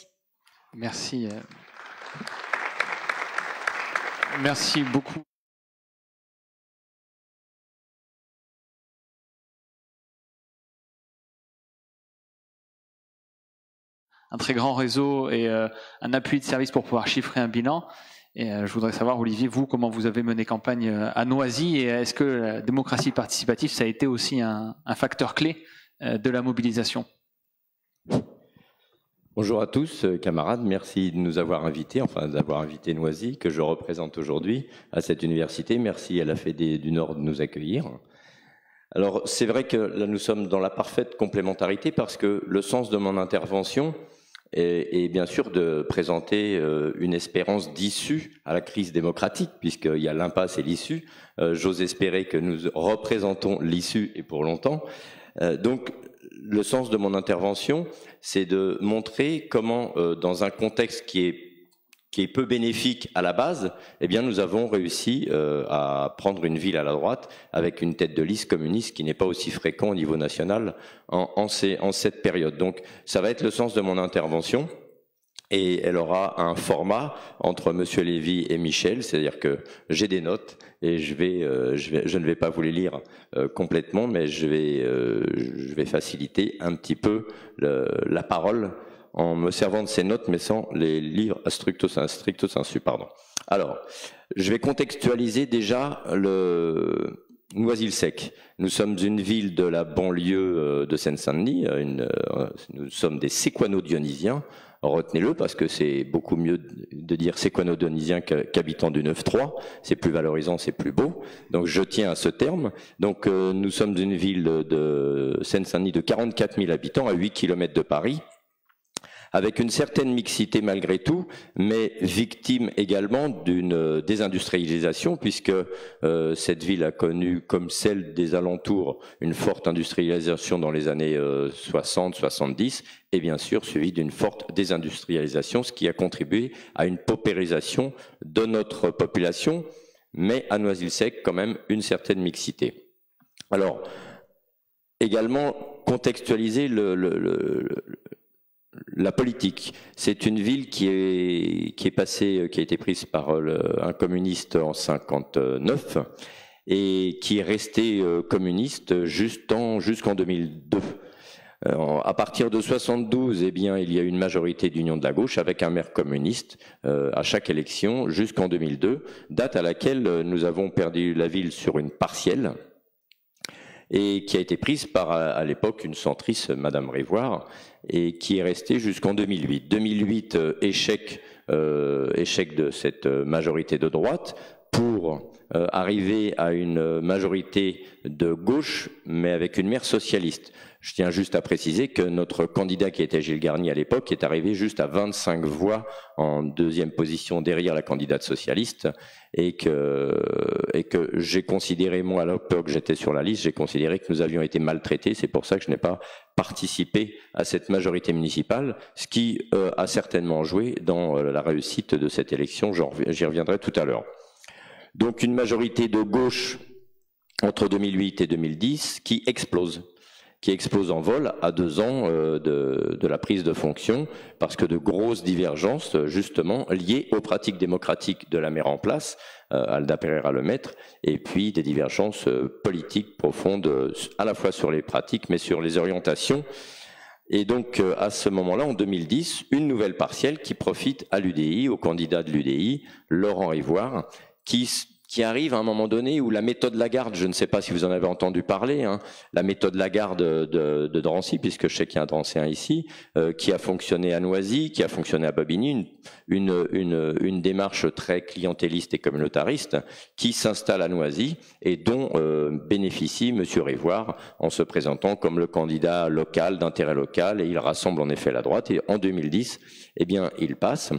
Merci. Merci beaucoup. Un très grand réseau et euh, un appui de service pour pouvoir chiffrer un bilan. Et euh, je voudrais savoir, Olivier, vous, comment vous avez mené campagne à Noisy et est-ce que la démocratie participative, ça a été aussi un, un facteur clé euh, de la mobilisation? Bonjour à tous, camarades. Merci de nous avoir invités, enfin d'avoir invité Noisy, que je représente aujourd'hui, à cette université. Merci à la Fédé du Nord de nous accueillir. Alors, c'est vrai que là, nous sommes dans la parfaite complémentarité parce que le sens de mon intervention est, est bien sûr de présenter euh, une espérance d'issue à la crise démocratique, puisqu'il y a l'impasse et l'issue. Euh, J'ose espérer que nous représentons l'issue et pour longtemps. Euh, donc, le sens de mon intervention, c'est de montrer comment, euh, dans un contexte qui est qui est peu bénéfique à la base, eh bien nous avons réussi euh, à prendre une ville à la droite avec une tête de liste communiste qui n'est pas aussi fréquent au niveau national en, en, ces, en cette période. Donc ça va être le sens de mon intervention. Et elle aura un format entre Monsieur Lévy et Michel, c'est-à-dire que j'ai des notes et je vais, euh, je vais, je ne vais pas vous les lire euh, complètement, mais je vais, euh, je vais faciliter un petit peu le, la parole en me servant de ces notes, mais sans les lire à stricto, stricto sensu, pardon. Alors, je vais contextualiser déjà le Noisy-le-Sec. Nous sommes une ville de la banlieue de Seine-Saint-Denis, une, nous sommes des séquano-dionysiens. Retenez-le parce que c'est beaucoup mieux de dire séquano-dionysien qu'habitant du neuf trois. C'est plus valorisant, c'est plus beau. Donc je tiens à ce terme. Donc euh, nous sommes une ville de Seine-Saint-Denis de quarante-quatre mille habitants à huit kilomètres de Paris, avec une certaine mixité malgré tout, mais victime également d'une désindustrialisation, puisque euh, cette ville a connu, comme celle des alentours, une forte industrialisation dans les années euh, soixante soixante-dix, et bien sûr suivie d'une forte désindustrialisation, ce qui a contribué à une paupérisation de notre population, mais à Noisy-le-Sec quand même une certaine mixité. Alors, également contextualiser le, le, le, le la politique. C'est une ville qui est, qui est passée, qui a été prise par le, un communiste en cinquante-neuf et qui est resté communiste jusqu'en jusqu'en deux mille deux. Euh, à partir de soixante-douze, eh bien, il y a eu une majorité d'union de la gauche avec un maire communiste euh, à chaque élection jusqu'en deux mille deux, date à laquelle nous avons perdu la ville sur une partielle, et qui a été prise par, à l'époque, une centriste, Madame Révoire, et qui est restée jusqu'en deux mille huit. deux mille huit, euh, échec, euh, échec de cette majorité de droite pour euh, arriver à une majorité de gauche, mais avec une maire socialiste. Je tiens juste à préciser que notre candidat, qui était Gilles Garnier à l'époque, est arrivé juste à vingt-cinq voix en deuxième position derrière la candidate socialiste, et que, et que j'ai considéré, moi, à l'époque que j'étais sur la liste, j'ai considéré que nous avions été maltraités. C'est pour ça que je n'ai pas participé à cette majorité municipale, ce qui euh, a certainement joué dans euh, la réussite de cette élection. J'y reviendrai tout à l'heure. Donc une majorité de gauche entre deux mille huit et deux mille dix qui explose. qui explose en vol à deux ans euh, de, de la prise de fonction, parce que de grosses divergences, justement, liées aux pratiques démocratiques de la maire en place, euh, Alda Pereira-Lemaître, et puis des divergences euh, politiques profondes, à la fois sur les pratiques, mais sur les orientations. Et donc, euh, à ce moment-là, en deux mille dix, une nouvelle partielle qui profite à l'U D I, au candidat de l'U D I, Laurent Rivoire, qui qui arrive à un moment donné où la méthode Lagarde, je ne sais pas si vous en avez entendu parler, hein, la méthode Lagarde de, de Drancy, puisque je sais qu'il y a un Drancéen ici, euh, qui a fonctionné à Noisy, qui a fonctionné à Bobigny, une, une, une, une démarche très clientéliste et communautariste, qui s'installe à Noisy et dont euh, bénéficie M. Rivoire en se présentant comme le candidat local, d'intérêt local, et il rassemble en effet la droite, et en deux mille dix, eh bien, il passe.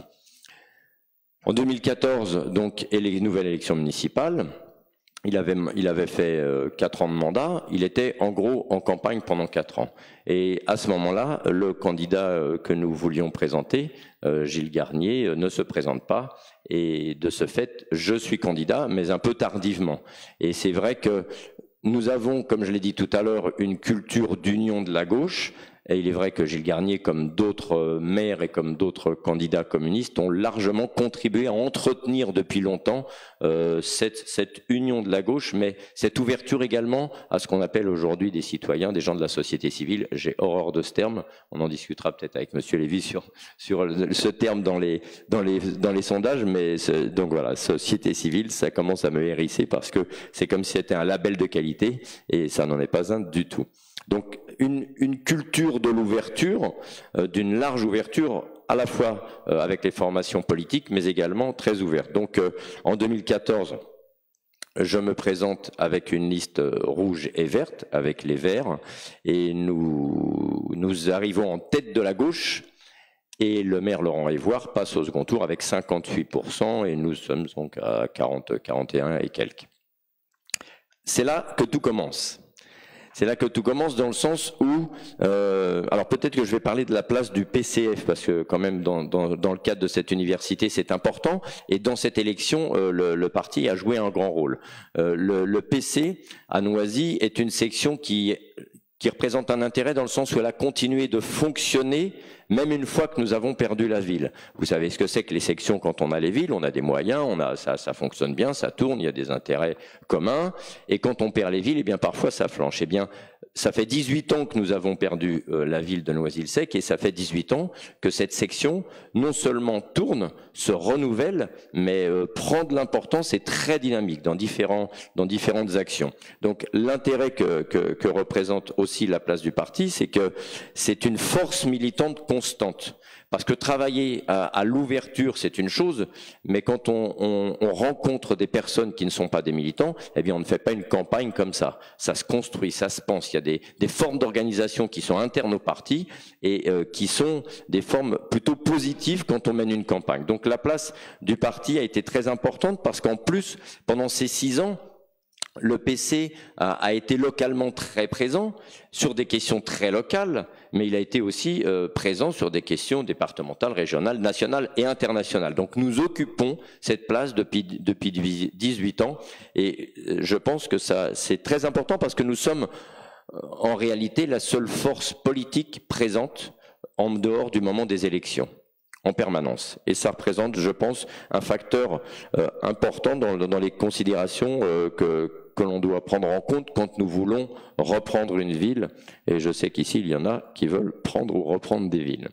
En deux mille quatorze, donc, et les nouvelles élections municipales, il avait, il avait fait euh, quatre ans de mandat, il était en gros en campagne pendant quatre ans. Et à ce moment-là, le candidat euh, que nous voulions présenter, euh, Gilles Garnier, euh, ne se présente pas. Et de ce fait, je suis candidat, mais un peu tardivement. Et c'est vrai que nous avons, comme je l'ai dit tout à l'heure, une culture d'union de la gauche. Et il est vrai que Gilles Garnier, comme d'autres maires et comme d'autres candidats communistes, ont largement contribué à entretenir depuis longtemps euh, cette, cette union de la gauche, mais cette ouverture également à ce qu'on appelle aujourd'hui des citoyens, des gens de la société civile. J'ai horreur de ce terme, on en discutera peut-être avec Monsieur Lévy sur, sur ce terme dans les, dans les, dans les sondages, mais donc voilà, société civile, ça commence à me hérisser parce que c'est comme si c'était un label de qualité et ça n'en est pas un du tout. Donc une, une culture de l'ouverture, euh, d'une large ouverture, à la fois euh, avec les formations politiques, mais également très ouverte. Donc euh, en deux mille quatorze, je me présente avec une liste rouge et verte, avec les verts, et nous, nous arrivons en tête de la gauche, et le maire Laurent Rivoire passe au second tour avec cinquante-huit pour cent, et nous sommes donc à quarante, quarante et un et quelques. C'est là que tout commence. C'est là que tout commence, dans le sens où, euh, alors peut-être que je vais parler de la place du P C F, parce que quand même dans, dans, dans le cadre de cette université c'est important, et dans cette élection euh, le, le parti a joué un grand rôle. Euh, le, le P C à Noisy est une section qui, qui représente un intérêt dans le sens où elle a continué de fonctionner même une fois que nous avons perdu la ville. Vous savez ce que c'est que les sections quand on a les villes, on a des moyens, on a, ça, ça fonctionne bien, ça tourne, il y a des intérêts communs, et quand on perd les villes, eh bien parfois ça flanche. Eh bien, ça fait dix-huit ans que nous avons perdu euh, la ville de Noisy-le-Sec, et ça fait dix-huit ans que cette section non seulement tourne, se renouvelle, mais euh, prend de l'importance et très dynamique dans, différents, dans différentes actions. Donc l'intérêt que, que, que représente aussi la place du parti, c'est que c'est une force militante constante. Parce que travailler à, à l'ouverture, c'est une chose, mais quand on, on, on rencontre des personnes qui ne sont pas des militants, eh bien on ne fait pas une campagne comme ça. Ça se construit, ça se pense. Il y a des, des formes d'organisation qui sont internes au parti et euh, qui sont des formes plutôt positives quand on mène une campagne. Donc la place du parti a été très importante parce qu'en plus, pendant ces six ans, le P C a, a été localement très présent sur des questions très locales, mais il a été aussi euh, présent sur des questions départementales, régionales, nationales et internationales. Donc nous occupons cette place depuis, depuis dix-huit ans, et je pense que ça c'est très important parce que nous sommes en réalité la seule force politique présente en dehors du moment des élections, en permanence. Et ça représente, je pense, un facteur euh, important dans, dans les considérations euh, que, que l'on doit prendre en compte quand nous voulons reprendre une ville. Et je sais qu'ici, il y en a qui veulent prendre ou reprendre des villes.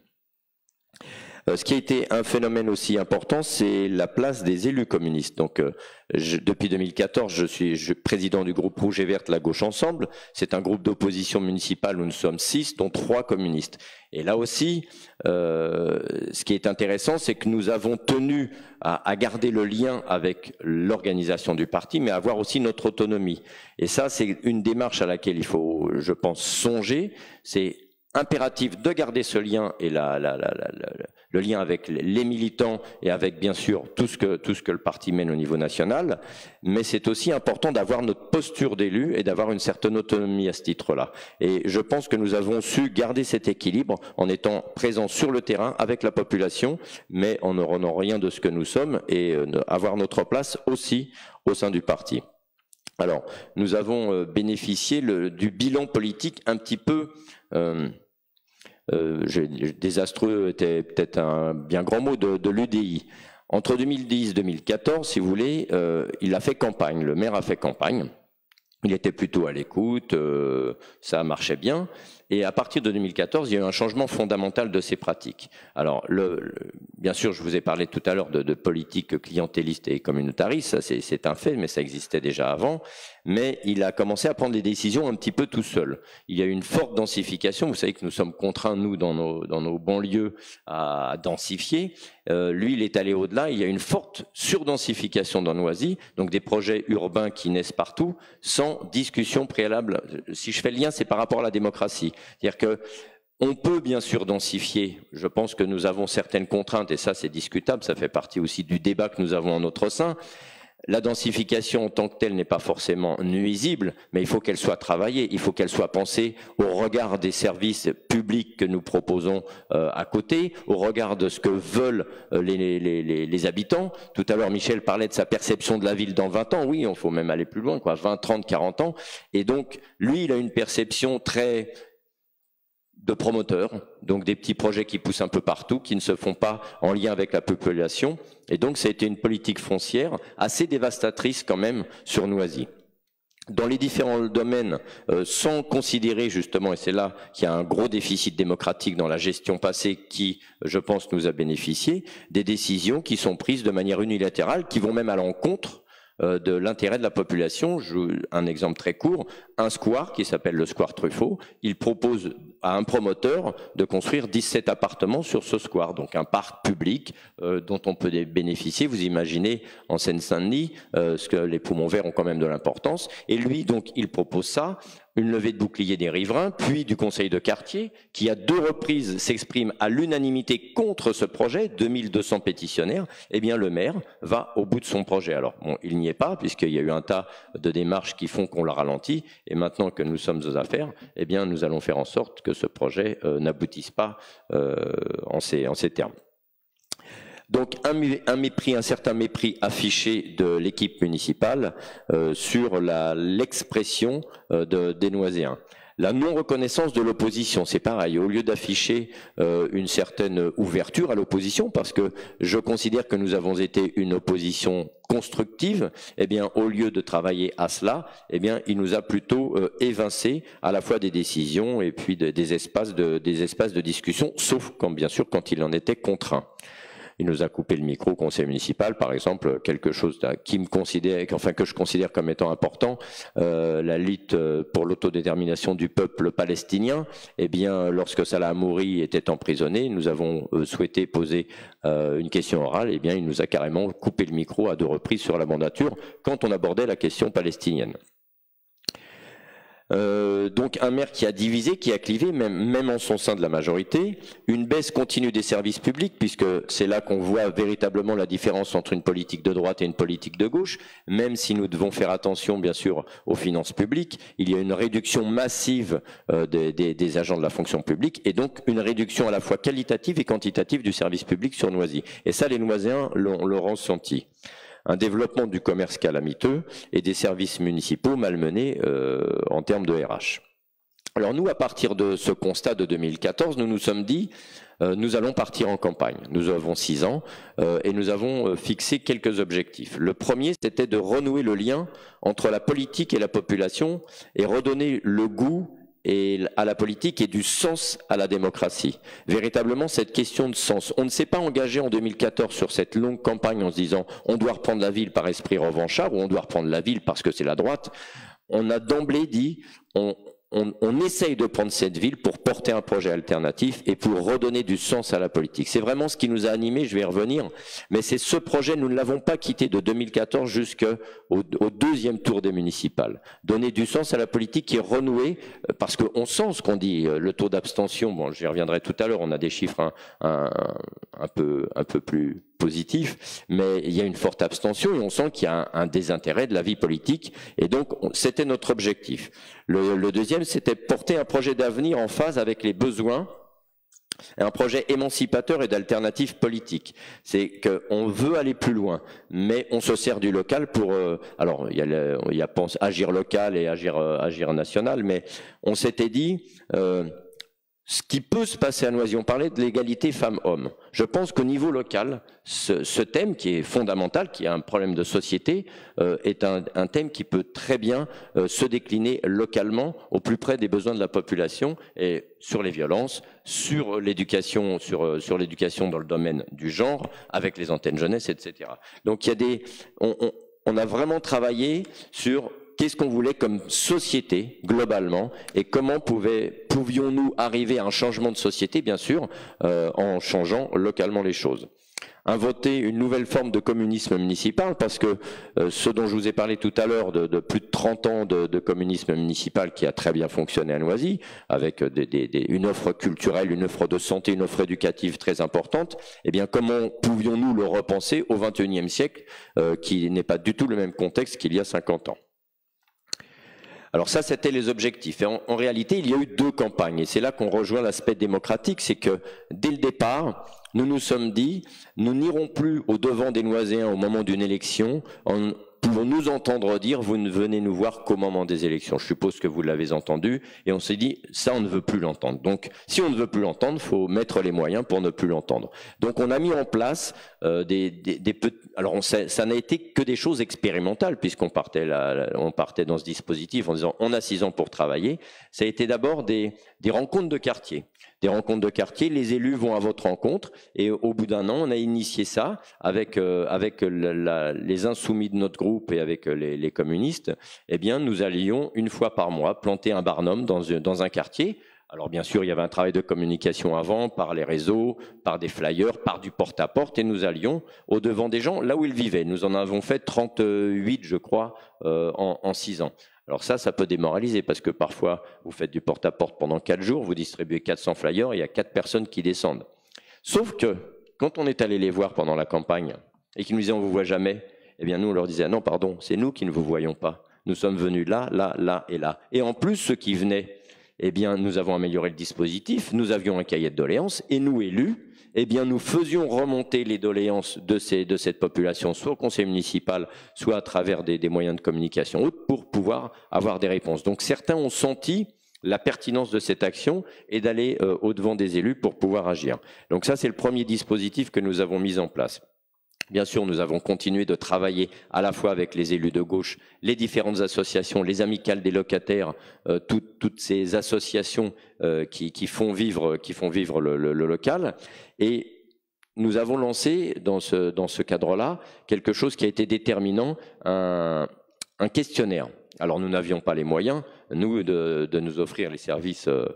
Euh, ce qui a été un phénomène aussi important, c'est la place des élus communistes. Donc, euh, je, depuis deux mille quatorze, je suis je, président du groupe Rouge et Verte, la gauche ensemble. C'est un groupe d'opposition municipale où nous sommes six, dont trois communistes. Et là aussi, euh, ce qui est intéressant, c'est que nous avons tenu à, à garder le lien avec l'organisation du parti, mais à avoir aussi notre autonomie. Et ça, c'est une démarche à laquelle il faut, je pense, songer. C'est impératif de garder ce lien et la, la, la, la, la, le lien avec les militants et avec bien sûr tout ce que tout ce que le parti mène au niveau national, mais c'est aussi important d'avoir notre posture d'élu et d'avoir une certaine autonomie à ce titre-là. Et je pense que nous avons su garder cet équilibre en étant présents sur le terrain avec la population, mais en ne renant rien de ce que nous sommes et euh, avoir notre place aussi au sein du parti. Alors, nous avons bénéficié le, du bilan politique un petit peu euh, Euh, désastreux était peut-être un bien grand mot de, de l'U D I. Entre deux mille dix et deux mille quatorze, si vous voulez, euh, il a fait campagne, le maire a fait campagne, il était plutôt à l'écoute, euh, ça marchait bien, et à partir de deux mille quatorze, il y a eu un changement fondamental de ces pratiques. Alors, le, le, bien sûr, je vous ai parlé tout à l'heure de, de politique clientéliste et communautariste, ça c'est un fait, mais ça existait déjà avant, mais il a commencé à prendre des décisions un petit peu tout seul. Il y a eu une forte densification, vous savez que nous sommes contraints, nous, dans nos, dans nos banlieues, à densifier. Euh, lui, il est allé au-delà, il y a une forte surdensification dans Noisy, donc des projets urbains qui naissent partout, sans discussion préalable. Si je fais le lien, c'est par rapport à la démocratie. C'est-à-dire que on peut bien sûr densifier, je pense que nous avons certaines contraintes, et ça c'est discutable, ça fait partie aussi du débat que nous avons en notre sein. La densification en tant que telle n'est pas forcément nuisible, mais il faut qu'elle soit travaillée, il faut qu'elle soit pensée au regard des services publics que nous proposons euh, à côté, au regard de ce que veulent euh, les, les, les, les habitants. Tout à l'heure, Michel parlait de sa perception de la ville dans vingt ans. Oui, il faut même aller plus loin, quoi, vingt, trente, quarante ans. Et donc, lui, il a une perception très de promoteurs, donc des petits projets qui poussent un peu partout, qui ne se font pas en lien avec la population. Et donc, ça a été une politique foncière assez dévastatrice quand même sur Noisy. Dans les différents domaines, euh, sans considérer justement, et c'est là qu'il y a un gros déficit démocratique dans la gestion passée qui, je pense, nous a bénéficié, des décisions qui sont prises de manière unilatérale, qui vont même à l'encontre euh, de l'intérêt de la population. Je, un exemple très court, un square qui s'appelle le square Truffaut, il propose à un promoteur de construire dix-sept appartements sur ce square, donc un parc public euh, dont on peut bénéficier. Vous imaginez en Seine-Saint-Denis, euh, ce que les poumons verts ont quand même de l'importance. Et lui, donc, il propose ça une levée de bouclier des riverains, puis du conseil de quartier, qui à deux reprises s'exprime à l'unanimité contre ce projet, deux mille deux cents pétitionnaires, eh bien le maire va au bout de son projet. Alors bon, il n'y est pas, puisqu'il y a eu un tas de démarches qui font qu'on l'a ralenti, et maintenant que nous sommes aux affaires, eh bien nous allons faire en sorte que ce projet euh, n'aboutisse pas euh, en ces, en ces termes. Donc un, un mépris, un certain mépris affiché de l'équipe municipale euh, sur l'expression euh, de, des Noiséens. La non-reconnaissance de l'opposition, c'est pareil. Au lieu d'afficher euh, une certaine ouverture à l'opposition, parce que je considère que nous avons été une opposition constructive, eh bien, au lieu de travailler à cela, eh bien, il nous a plutôt euh, évincé à la fois des décisions et puis de, des espaces de, des espaces de discussion, sauf quand, bien sûr, quand il en était contraint. Il nous a coupé le micro au conseil municipal, par exemple, quelque chose qui me considère, enfin que je considère comme étant important, euh, la lutte pour l'autodétermination du peuple palestinien. Eh bien, lorsque Salah Hamouri était emprisonné, nous avons euh, souhaité poser euh, une question orale. Eh bien, il nous a carrément coupé le micro à deux reprises sur la mandature quand on abordait la question palestinienne. Euh, donc un maire qui a divisé, qui a clivé, même, même en son sein de la majorité, une baisse continue des services publics, puisque c'est là qu'on voit véritablement la différence entre une politique de droite et une politique de gauche, même si nous devons faire attention bien sûr aux finances publiques, il y a une réduction massive euh, des, des, des agents de la fonction publique, et donc une réduction à la fois qualitative et quantitative du service public sur Noisy. Et ça, les Noiséens l'auront senti. Un développement du commerce calamiteux et des services municipaux malmenés euh, en termes de R H. Alors nous, à partir de ce constat de deux mille quatorze, nous nous sommes dit, euh, nous allons partir en campagne. Nous avons six ans euh, et nous avons fixé quelques objectifs. Le premier, c'était de renouer le lien entre la politique et la population et redonner le goût et à la politique et du sens à la démocratie. Véritablement, cette question de sens. On ne s'est pas engagé en deux mille quatorze sur cette longue campagne en se disant on doit reprendre la ville par esprit revanchard ou on doit reprendre la ville parce que c'est la droite. On a d'emblée dit on, on, on essaye de prendre cette ville pour porter un projet alternatif et pour redonner du sens à la politique. C'est vraiment ce qui nous a animés, je vais y revenir, mais c'est ce projet, nous ne l'avons pas quitté de deux mille quatorze jusqu'au au deuxième tour des municipales. Donner du sens à la politique qui est renouée, parce qu'on sent ce qu'on dit, le taux d'abstention, bon, j'y reviendrai tout à l'heure, on a des chiffres un, un, un, peu, un peu plus positifs, mais il y a une forte abstention et on sent qu'il y a un, un désintérêt de la vie politique, et donc c'était notre objectif. Le, le deuxième, c'était porter un projet d'avenir en phase avec les besoins, un projet émancipateur et d'alternative politique. C'est qu'on veut aller plus loin, mais on se sert du local pour... Euh, alors, il y a, le, il y a pense, agir local et agir, euh, agir national, mais on s'était dit... Euh, ce qui peut se passer à Noisy, on parlait de l'égalité femmes-hommes. Je pense qu'au niveau local, ce, ce thème qui est fondamental, qui est un problème de société, euh, est un, un thème qui peut très bien euh, se décliner localement au plus près des besoins de la population et sur les violences, sur l'éducation, sur, sur l'éducation dans le domaine du genre, avec les antennes jeunesse, et cetera. Donc il y a des, on, on, on a vraiment travaillé sur qu'est-ce qu'on voulait comme société, globalement, et comment pouvait, pouvions-nous arriver à un changement de société, bien sûr, euh, en changeant localement les choses. Inventer une nouvelle forme de communisme municipal, parce que euh, ce dont je vous ai parlé tout à l'heure, de, de plus de trente ans de, de communisme municipal qui a très bien fonctionné à Noisy, avec des, des, des, une offre culturelle, une offre de santé, une offre éducative très importante, eh bien comment pouvions-nous le repenser au vingt et unième siècle, euh, qui n'est pas du tout le même contexte qu'il y a cinquante ans. Alors ça, c'était les objectifs. Et en, en réalité, il y a eu deux campagnes. Et c'est là qu'on rejoint l'aspect démocratique, c'est que dès le départ, nous nous sommes dit, nous n'irons plus au devant des Noiséens au moment d'une élection en pouvons nous entendre dire, vous ne venez nous voir qu'au moment des élections. Je suppose que vous l'avez entendu. Et on s'est dit, ça, on ne veut plus l'entendre. Donc, si on ne veut plus l'entendre, il faut mettre les moyens pour ne plus l'entendre. Donc, on a mis en place euh, des, des, des petits... Alors, on sait, ça n'a été que des choses expérimentales, puisqu'on partait, là, on partait dans ce dispositif en disant, on a six ans pour travailler. Ça a été d'abord des, des rencontres de quartier. Des rencontres de quartier, les élus vont à votre rencontre et au bout d'un an, on a initié ça avec euh, avec la, la, les insoumis de notre groupe et avec les, les communistes. Eh bien, nous allions une fois par mois planter un barnum dans, dans un quartier. Alors bien sûr, il y avait un travail de communication avant, par les réseaux, par des flyers, par du porte-à-porte, et nous allions au devant des gens, là où ils vivaient. Nous en avons fait trente-huit, je crois, euh, en, en six ans. Alors ça, ça peut démoraliser parce que parfois, vous faites du porte-à-porte pendant quatre jours, vous distribuez quatre cents flyers et il y a quatre personnes qui descendent. Sauf que, quand on est allé les voir pendant la campagne et qu'ils nous disaient « on ne vous voit jamais », eh bien nous, on leur disait ah « non, pardon, c'est nous qui ne vous voyons pas. Nous sommes venus là, là, là et là. » Et en plus, ceux qui venaient, eh bien nous avons amélioré le dispositif, nous avions un cahier de doléances et nous, élus, eh bien, nous faisions remonter les doléances de, ces, de cette population, soit au conseil municipal, soit à travers des, des moyens de communication autres, pour pouvoir avoir des réponses. Donc, certains ont senti la pertinence de cette action et d'aller euh, au-devant des élus pour pouvoir agir. Donc, ça, c'est le premier dispositif que nous avons mis en place. Bien sûr, nous avons continué de travailler à la fois avec les élus de gauche, les différentes associations, les amicales des locataires, euh, tout, toutes ces associations euh, qui, qui font vivre, qui font vivre le, le, le local. Et nous avons lancé dans ce, dans ce cadre-là quelque chose qui a été déterminant, un, un questionnaire. Alors nous n'avions pas les moyens, nous, de, de nous offrir les services euh,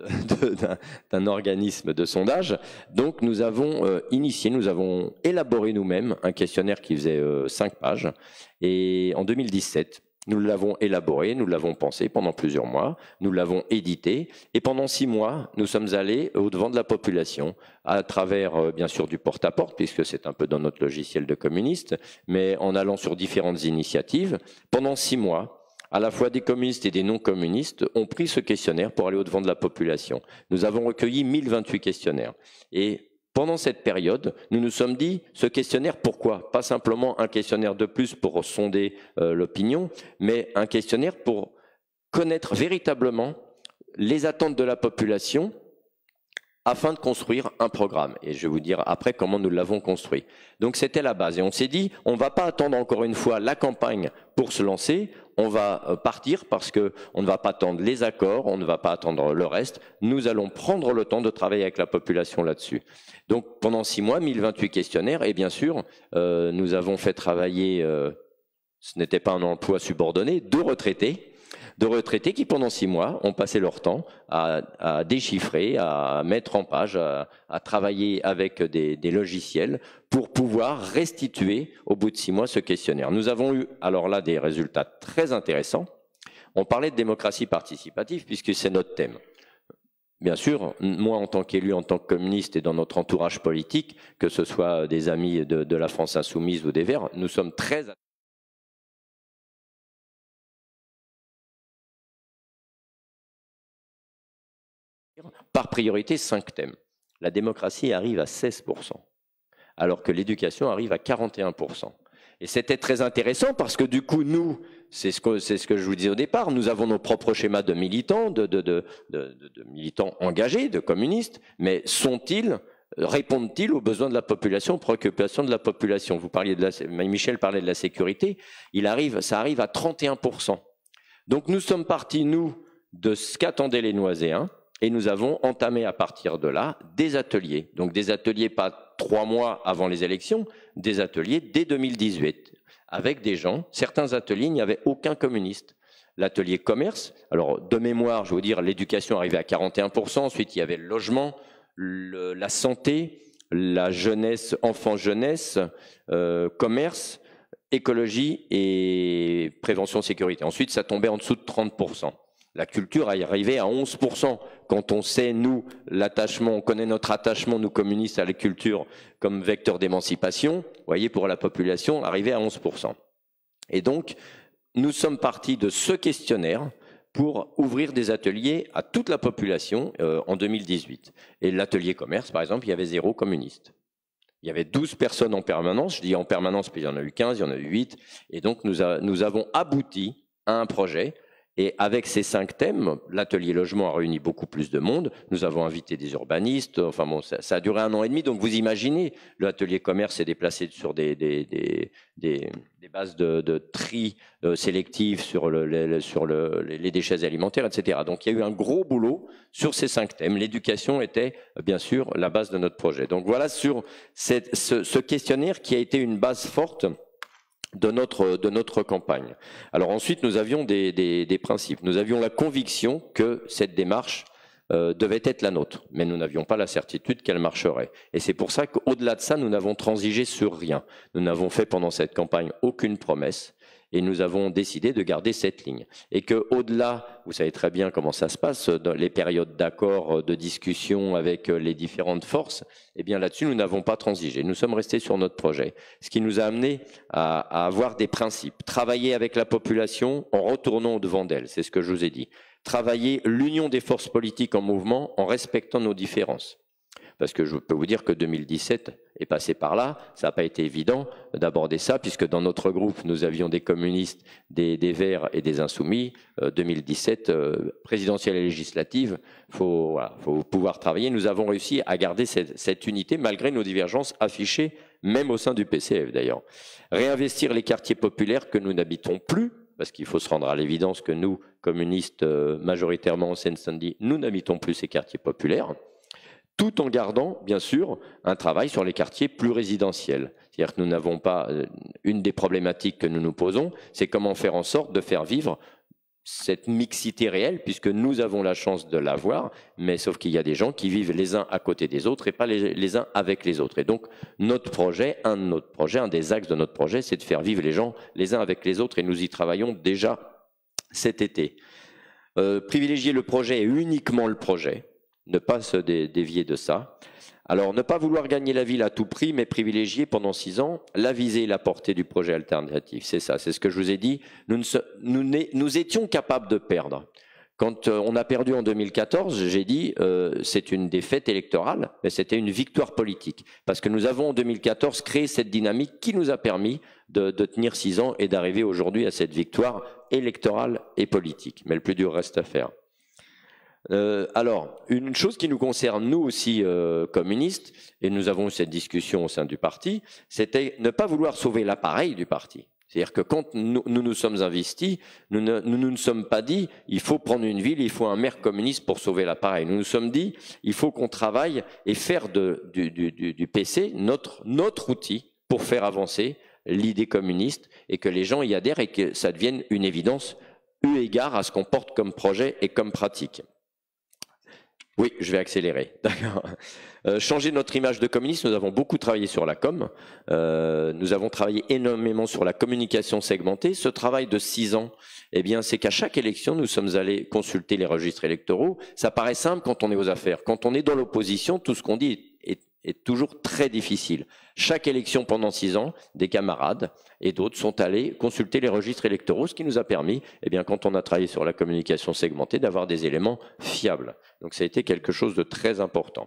d'un organisme de sondage. Donc nous avons euh, initié, nous avons élaboré nous-mêmes un questionnaire qui faisait euh, cinq pages. Et en deux mille dix-sept, nous l'avons élaboré, nous l'avons pensé pendant plusieurs mois, nous l'avons édité. Et pendant six mois, nous sommes allés au-devant de la population à travers, euh, bien sûr, du porte-à-porte, puisque c'est un peu dans notre logiciel de communiste, mais en allant sur différentes initiatives. Pendant six mois, à la fois des communistes et des non-communistes ont pris ce questionnaire pour aller au-devant de la population. Nous avons recueilli mille vingt-huit questionnaires. Et pendant cette période, nous nous sommes dit, ce questionnaire, pourquoi? Pas simplement un questionnaire de plus pour sonder euh, l'opinion, mais un questionnaire pour connaître véritablement les attentes de la population afin de construire un programme. Et je vais vous dire après comment nous l'avons construit. Donc c'était la base. Et on s'est dit, on ne va pas attendre encore une fois la campagne pour se lancer, on va partir parce qu'on ne va pas attendre les accords, on ne va pas attendre le reste. Nous allons prendre le temps de travailler avec la population là-dessus. Donc pendant six mois, mille vingt-huit questionnaires, et bien sûr, euh, nous avons fait travailler, euh, ce n'était pas un emploi subordonné, deux retraités, de retraités qui, pendant six mois, ont passé leur temps à, à déchiffrer, à mettre en page, à, à travailler avec des, des logiciels pour pouvoir restituer, au bout de six mois, ce questionnaire. Nous avons eu, alors là, des résultats très intéressants. On parlait de démocratie participative, puisque c'est notre thème. Bien sûr, moi, en tant qu'élu, en tant que communiste et dans notre entourage politique, que ce soit des amis de, de la France Insoumise ou des Verts, nous sommes très... Par priorité, cinq thèmes. La démocratie arrive à seize pour cent, alors que l'éducation arrive à quarante et un pour cent. Et c'était très intéressant parce que du coup, nous, c'est ce que, c'est ce que je vous disais au départ, nous avons nos propres schémas de militants, de, de, de, de, de militants engagés, de communistes, mais sont-ils, répondent-ils aux besoins de la population, aux préoccupations de la population? Vous parliez de la, Michel parlait de la sécurité, il arrive, ça arrive à trente et un pour cent. Donc nous sommes partis, nous, de ce qu'attendaient les Noiséens, et nous avons entamé à partir de là des ateliers. Donc des ateliers pas trois mois avant les élections, des ateliers dès deux mille dix-huit, avec des gens. Certains ateliers, il n'y avait aucun communiste. L'atelier commerce, alors de mémoire, je veux dire, l'éducation arrivait à quarante et un pour cent, ensuite il y avait le logement, le, la santé, la jeunesse, enfants-jeunesse, euh, commerce, écologie et prévention sécurité. Ensuite, ça tombait en dessous de trente pour cent. La culture a arrivé à onze pour cent. Quand on sait, nous, l'attachement, on connaît notre attachement, nous communistes, à la culture comme vecteur d'émancipation, vous voyez, pour la population, arrivé à onze pour cent. Et donc, nous sommes partis de ce questionnaire pour ouvrir des ateliers à toute la population euh, en deux mille dix-huit. Et l'atelier commerce, par exemple, il y avait zéro communiste. Il y avait douze personnes en permanence, je dis en permanence, puis il y en a eu quinze, il y en a eu huit. Et donc, nous, a, nous avons abouti à un projet. Et avec ces cinq thèmes, l'atelier logement a réuni beaucoup plus de monde. Nous avons invité des urbanistes. Enfin bon, ça, ça a duré un an et demi. Donc vous imaginez, l'atelier commerce s'est déplacé sur des, des, des, des, des bases de, de tri euh, sélectives sur, le, le, sur le, les déchets alimentaires, et cetera. Donc il y a eu un gros boulot sur ces cinq thèmes. L'éducation était bien sûr la base de notre projet. Donc voilà sur cette, ce, ce questionnaire qui a été une base forte de notre, de notre campagne. Alors ensuite, nous avions des, des, des principes. Nous avions la conviction que cette démarche euh, devait être la nôtre, mais nous n'avions pas la certitude qu'elle marcherait. Et c'est pour ça qu'au-delà de ça, nous n'avons transigé sur rien. Nous n'avons fait pendant cette campagne aucune promesse. Et nous avons décidé de garder cette ligne. Et qu'au-delà, vous savez très bien comment ça se passe, dans les périodes d'accord, de discussion avec les différentes forces, eh bien là-dessus, nous n'avons pas transigé. Nous sommes restés sur notre projet. Ce qui nous a amené à, à avoir des principes. Travailler avec la population en retournant au-devant d'elle, c'est ce que je vous ai dit. Travailler l'union des forces politiques en mouvement en respectant nos différences. Parce que je peux vous dire que deux mille dix-sept est passé par là, ça n'a pas été évident d'aborder ça, puisque dans notre groupe, nous avions des communistes, des, des Verts et des Insoumis. Euh, deux mille dix-sept, euh, présidentielle et législative, il faut, voilà, faut pouvoir travailler. Nous avons réussi à garder cette, cette unité, malgré nos divergences affichées, même au sein du P C F d'ailleurs. Réinvestir les quartiers populaires que nous n'habitons plus, parce qu'il faut se rendre à l'évidence que nous, communistes, euh, majoritairement en Seine-Saint-Denis, nous n'habitons plus ces quartiers populaires, tout en gardant, bien sûr, un travail sur les quartiers plus résidentiels. C'est-à-dire que nous n'avons pas, une des problématiques que nous nous posons, c'est comment faire en sorte de faire vivre cette mixité réelle, puisque nous avons la chance de l'avoir, mais sauf qu'il y a des gens qui vivent les uns à côté des autres et pas les, les uns avec les autres. Et donc, notre projet, un de notre projet, un des axes de notre projet, c'est de faire vivre les gens les uns avec les autres, et nous y travaillons déjà cet été. Euh, privilégier le projet et uniquement le projet. Ne pas se dévier de ça. Alors, ne pas vouloir gagner la ville à tout prix, mais privilégier pendant six ans la visée et la portée du projet alternatif. C'est ça, c'est ce que je vous ai dit. Nous, ne, nous, nous étions capables de perdre. Quand on a perdu en deux mille quatorze, j'ai dit euh, c'est une défaite électorale, mais c'était une victoire politique. Parce que nous avons en deux mille quatorze créé cette dynamique qui nous a permis de, de tenir six ans et d'arriver aujourd'hui à cette victoire électorale et politique. Mais le plus dur reste à faire. Euh, alors, une chose qui nous concerne, nous aussi, euh, communistes, et nous avons eu cette discussion au sein du parti, c'était ne pas vouloir sauver l'appareil du parti. C'est-à-dire que quand nous, nous nous sommes investis, nous ne nous, nous ne sommes pas dit il faut prendre une ville, il faut un maire communiste pour sauver l'appareil. Nous nous sommes dit il faut qu'on travaille et faire de, du, du, du P C notre, notre outil pour faire avancer l'idée communiste et que les gens y adhèrent et que ça devienne une évidence eu égard à ce qu'on porte comme projet et comme pratique. Oui, je vais accélérer. D'accord. Euh, changer notre image de communiste, nous avons beaucoup travaillé sur la com. Euh, nous avons travaillé énormément sur la communication segmentée. Ce travail de six ans, eh bien, c'est qu'à chaque élection, nous sommes allés consulter les registres électoraux. Ça paraît simple quand on est aux affaires. Quand on est dans l'opposition, tout ce qu'on dit est, est, est toujours très difficile. Chaque élection pendant six ans, des camarades et d'autres sont allés consulter les registres électoraux, ce qui nous a permis, eh bien, quand on a travaillé sur la communication segmentée, d'avoir des éléments fiables. Donc ça a été quelque chose de très important.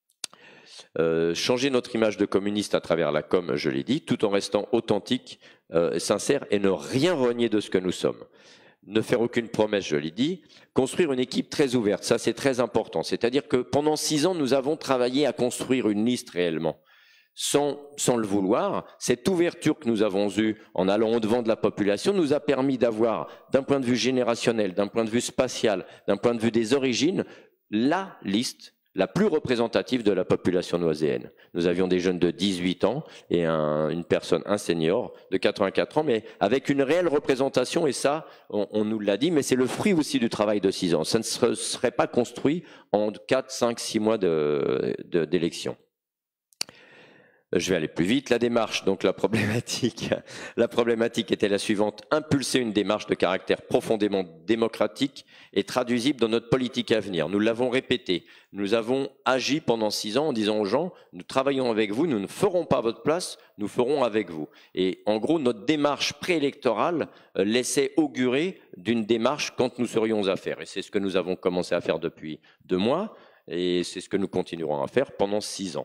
Euh, changer notre image de communiste à travers la com, je l'ai dit, tout en restant authentique, euh, sincère et ne rien renier de ce que nous sommes. Ne faire aucune promesse, je l'ai dit. Construire une équipe très ouverte, ça c'est très important. C'est-à-dire que pendant six ans, nous avons travaillé à construire une liste réellement. Sans, sans le vouloir, cette ouverture que nous avons eue en allant au-devant de la population nous a permis d'avoir, d'un point de vue générationnel, d'un point de vue spatial, d'un point de vue des origines, la liste la plus représentative de la population noiséenne. Nous avions des jeunes de dix-huit ans et un, une personne, un senior de quatre-vingt-quatre ans, mais avec une réelle représentation, et ça, on, on nous l'a dit, mais c'est le fruit aussi du travail de six ans. Ça ne se serait pas construit en quatre, cinq, six mois de, de, d'élection. Je vais aller plus vite. La démarche, donc la problématique, la problématique était la suivante. Impulser une démarche de caractère profondément démocratique et traduisible dans notre politique à venir. Nous l'avons répété. Nous avons agi pendant six ans en disant aux gens, nous travaillons avec vous, nous ne ferons pas à votre place, nous ferons avec vous. Et en gros, notre démarche préélectorale laissait augurer d'une démarche quand nous serions à faire. Et c'est ce que nous avons commencé à faire depuis deux mois et c'est ce que nous continuerons à faire pendant six ans.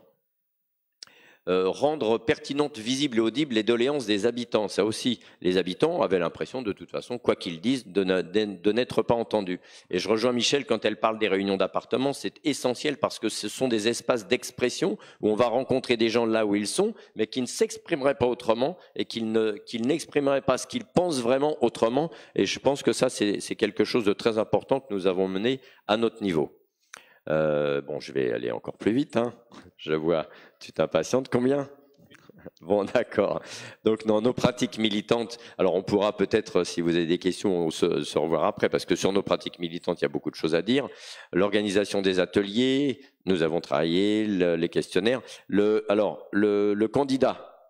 Euh, rendre pertinentes, visibles et audibles les doléances des habitants. Ça aussi, les habitants avaient l'impression, de toute façon, quoi qu'ils disent, de, ne, de n'être pas entendus. Et je rejoins Michel quand elle parle des réunions d'appartements, c'est essentiel parce que ce sont des espaces d'expression où on va rencontrer des gens là où ils sont, mais qui ne s'exprimeraient pas autrement et qui ne, qu'ils n'exprimeraient pas ce qu'ils pensent vraiment autrement. Et je pense que ça, c'est, c'est quelque chose de très important que nous avons mené à notre niveau. Euh, bon, je vais aller encore plus vite, hein. Je vois, tu t'impatientes. Combien? Bon, d'accord. Donc, dans nos pratiques militantes, alors on pourra peut-être, si vous avez des questions, se, se revoir après, parce que sur nos pratiques militantes, il y a beaucoup de choses à dire. L'organisation des ateliers, nous avons travaillé, le, les questionnaires. Le, alors, le, le candidat,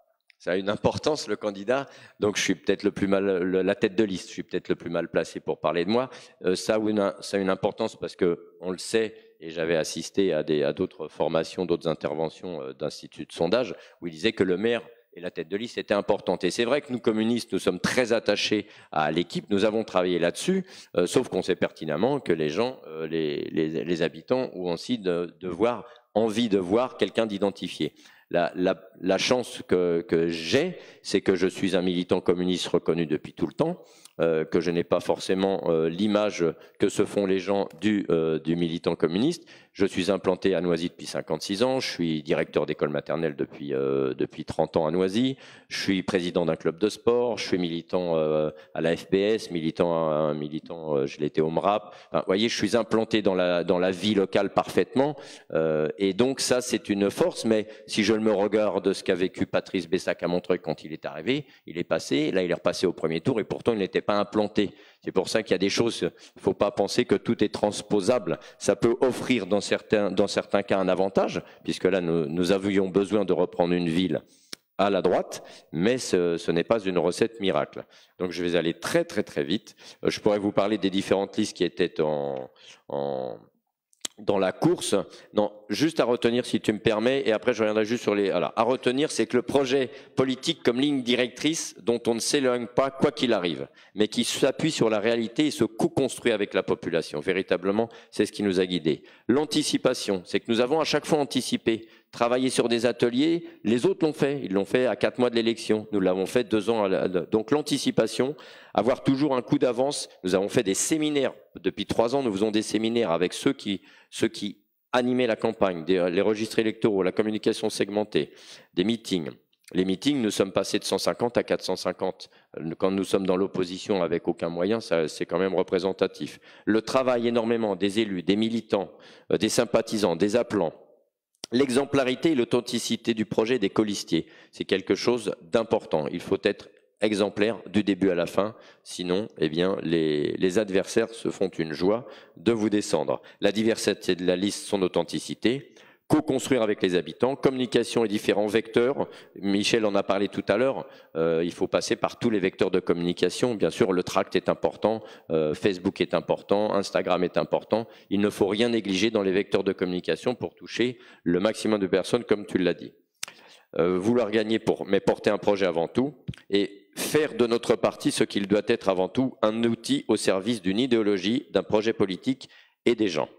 ça a une importance, le candidat, donc je suis peut-être le plus mal, le, la tête de liste, je suis peut-être le plus mal placé pour parler de moi. Euh, ça, a une, ça a une importance parce que on le sait, et j'avais assisté à des, à d'autres formations, d'autres interventions euh, d'instituts de sondage, où il disait que le maire et la tête de liste était importante. Et c'est vrai que nous, communistes, nous sommes très attachés à l'équipe, nous avons travaillé là-dessus, euh, sauf qu'on sait pertinemment que les gens, euh, les, les, les habitants ont aussi de, de voir, envie de voir quelqu'un d'identifié. La, la, la chance que, que j'ai, c'est que je suis un militant communiste reconnu depuis tout le temps, euh, que je n'ai pas forcément euh, l'image que se font les gens du, euh, du militant communiste. Je suis implanté à Noisy depuis cinquante-six ans, je suis directeur d'école maternelle depuis, euh, depuis trente ans à Noisy, je suis président d'un club de sport, je suis militant euh, à la F P S, militant, à, militant euh, je l'étais au M R A P. Enfin, vous voyez, je suis implanté dans la, dans la vie locale parfaitement, euh, et donc ça c'est une force, mais si je me regarde de ce qu'a vécu Patrice Bessac à Montreuil quand il est arrivé, il est passé, là il est repassé au premier tour, et pourtant il n'était pas implanté. C'est pour ça qu'il y a des choses, il ne faut pas penser que tout est transposable. Ça peut offrir dans certains, dans certains cas un avantage, puisque là nous, nous avions besoin de reprendre une ville à la droite, mais ce, ce n'est pas une recette miracle. Donc je vais aller très très très vite. Je pourrais vous parler des différentes listes qui étaient en... en dans la course. Non, juste à retenir si tu me permets, et après je reviendrai juste sur les... Voilà. À retenir, c'est que le projet politique comme ligne directrice dont on ne s'éloigne pas quoi qu'il arrive, mais qui s'appuie sur la réalité et se co-construit avec la population. Véritablement, c'est ce qui nous a guidés. L'anticipation, c'est que nous avons à chaque fois anticipé, travaillé sur des ateliers, les autres l'ont fait, ils l'ont fait à quatre mois de l'élection, nous l'avons fait deux ans. À la... Donc l'anticipation, avoir toujours un coup d'avance, nous avons fait des séminaires, depuis trois ans nous faisons des séminaires avec ceux qui, ceux qui animaient la campagne, des, les registres électoraux, la communication segmentée, des meetings. Les meetings, nous sommes passés de cent cinquante à quatre cent cinquante. Quand nous sommes dans l'opposition avec aucun moyen, c'est quand même représentatif. Le travail énormément des élus, des militants, des sympathisants, des appelants. L'exemplarité et l'authenticité du projet des colistiers, c'est quelque chose d'important. Il faut être exemplaire du début à la fin, sinon eh bien, les, les adversaires se font une joie de vous descendre. La diversité de la liste, son authenticité, co-construire avec les habitants, communication et différents vecteurs. Michel en a parlé tout à l'heure, euh, il faut passer par tous les vecteurs de communication. Bien sûr, le tract est important, euh, Facebook est important, Instagram est important. Il ne faut rien négliger dans les vecteurs de communication pour toucher le maximum de personnes, comme tu l'as dit. Euh, vouloir gagner, pour, mais porter un projet avant tout, et faire de notre parti ce qu'il doit être avant tout, un outil au service d'une idéologie, d'un projet politique et des gens.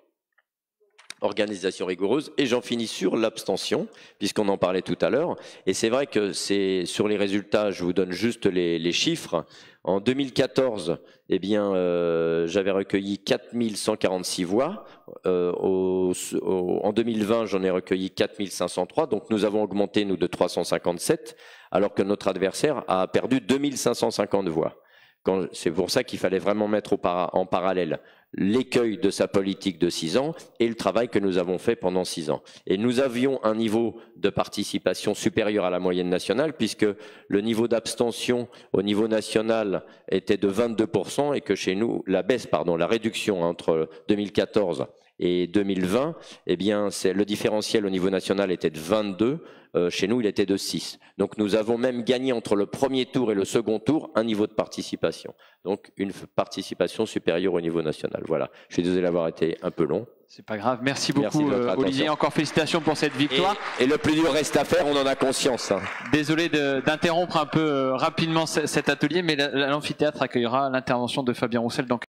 Organisation rigoureuse, et j'en finis sur l'abstention, puisqu'on en parlait tout à l'heure, et c'est vrai que c'est sur les résultats, je vous donne juste les, les chiffres. En deux mille quatorze, eh bien, euh, j'avais recueilli quatre mille cent quarante-six voix, euh, au, au, en deux mille vingt, j'en ai recueilli quatre mille cinq cent trois, donc nous avons augmenté, nous, de trois cent cinquante-sept, alors que notre adversaire a perdu deux mille cinq cent cinquante voix. C'est pour ça qu'il fallait vraiment mettre au para, en parallèle l'écueil de sa politique de six ans et le travail que nous avons fait pendant six ans. Et nous avions un niveau de participation supérieur à la moyenne nationale, puisque le niveau d'abstention au niveau national était de vingt-deux pour cent et que chez nous, la baisse, pardon, la réduction entre deux mille quatorze et deux mille vingt, eh bien, c'est le différentiel au niveau national était de vingt-deux. Euh, chez nous, il était de six. Donc, nous avons même gagné entre le premier tour et le second tour un niveau de participation. Donc, une participation supérieure au niveau national. Voilà. Je suis désolé d'avoir été un peu long. C'est pas grave. Merci beaucoup, Merci euh, Olivier. Encore félicitations pour cette victoire. Et, et le plus dur reste à faire, on en a conscience. Hein. Désolé d'interrompre un peu euh, rapidement cet atelier, mais l'amphithéâtre accueillera l'intervention de Fabien Roussel dans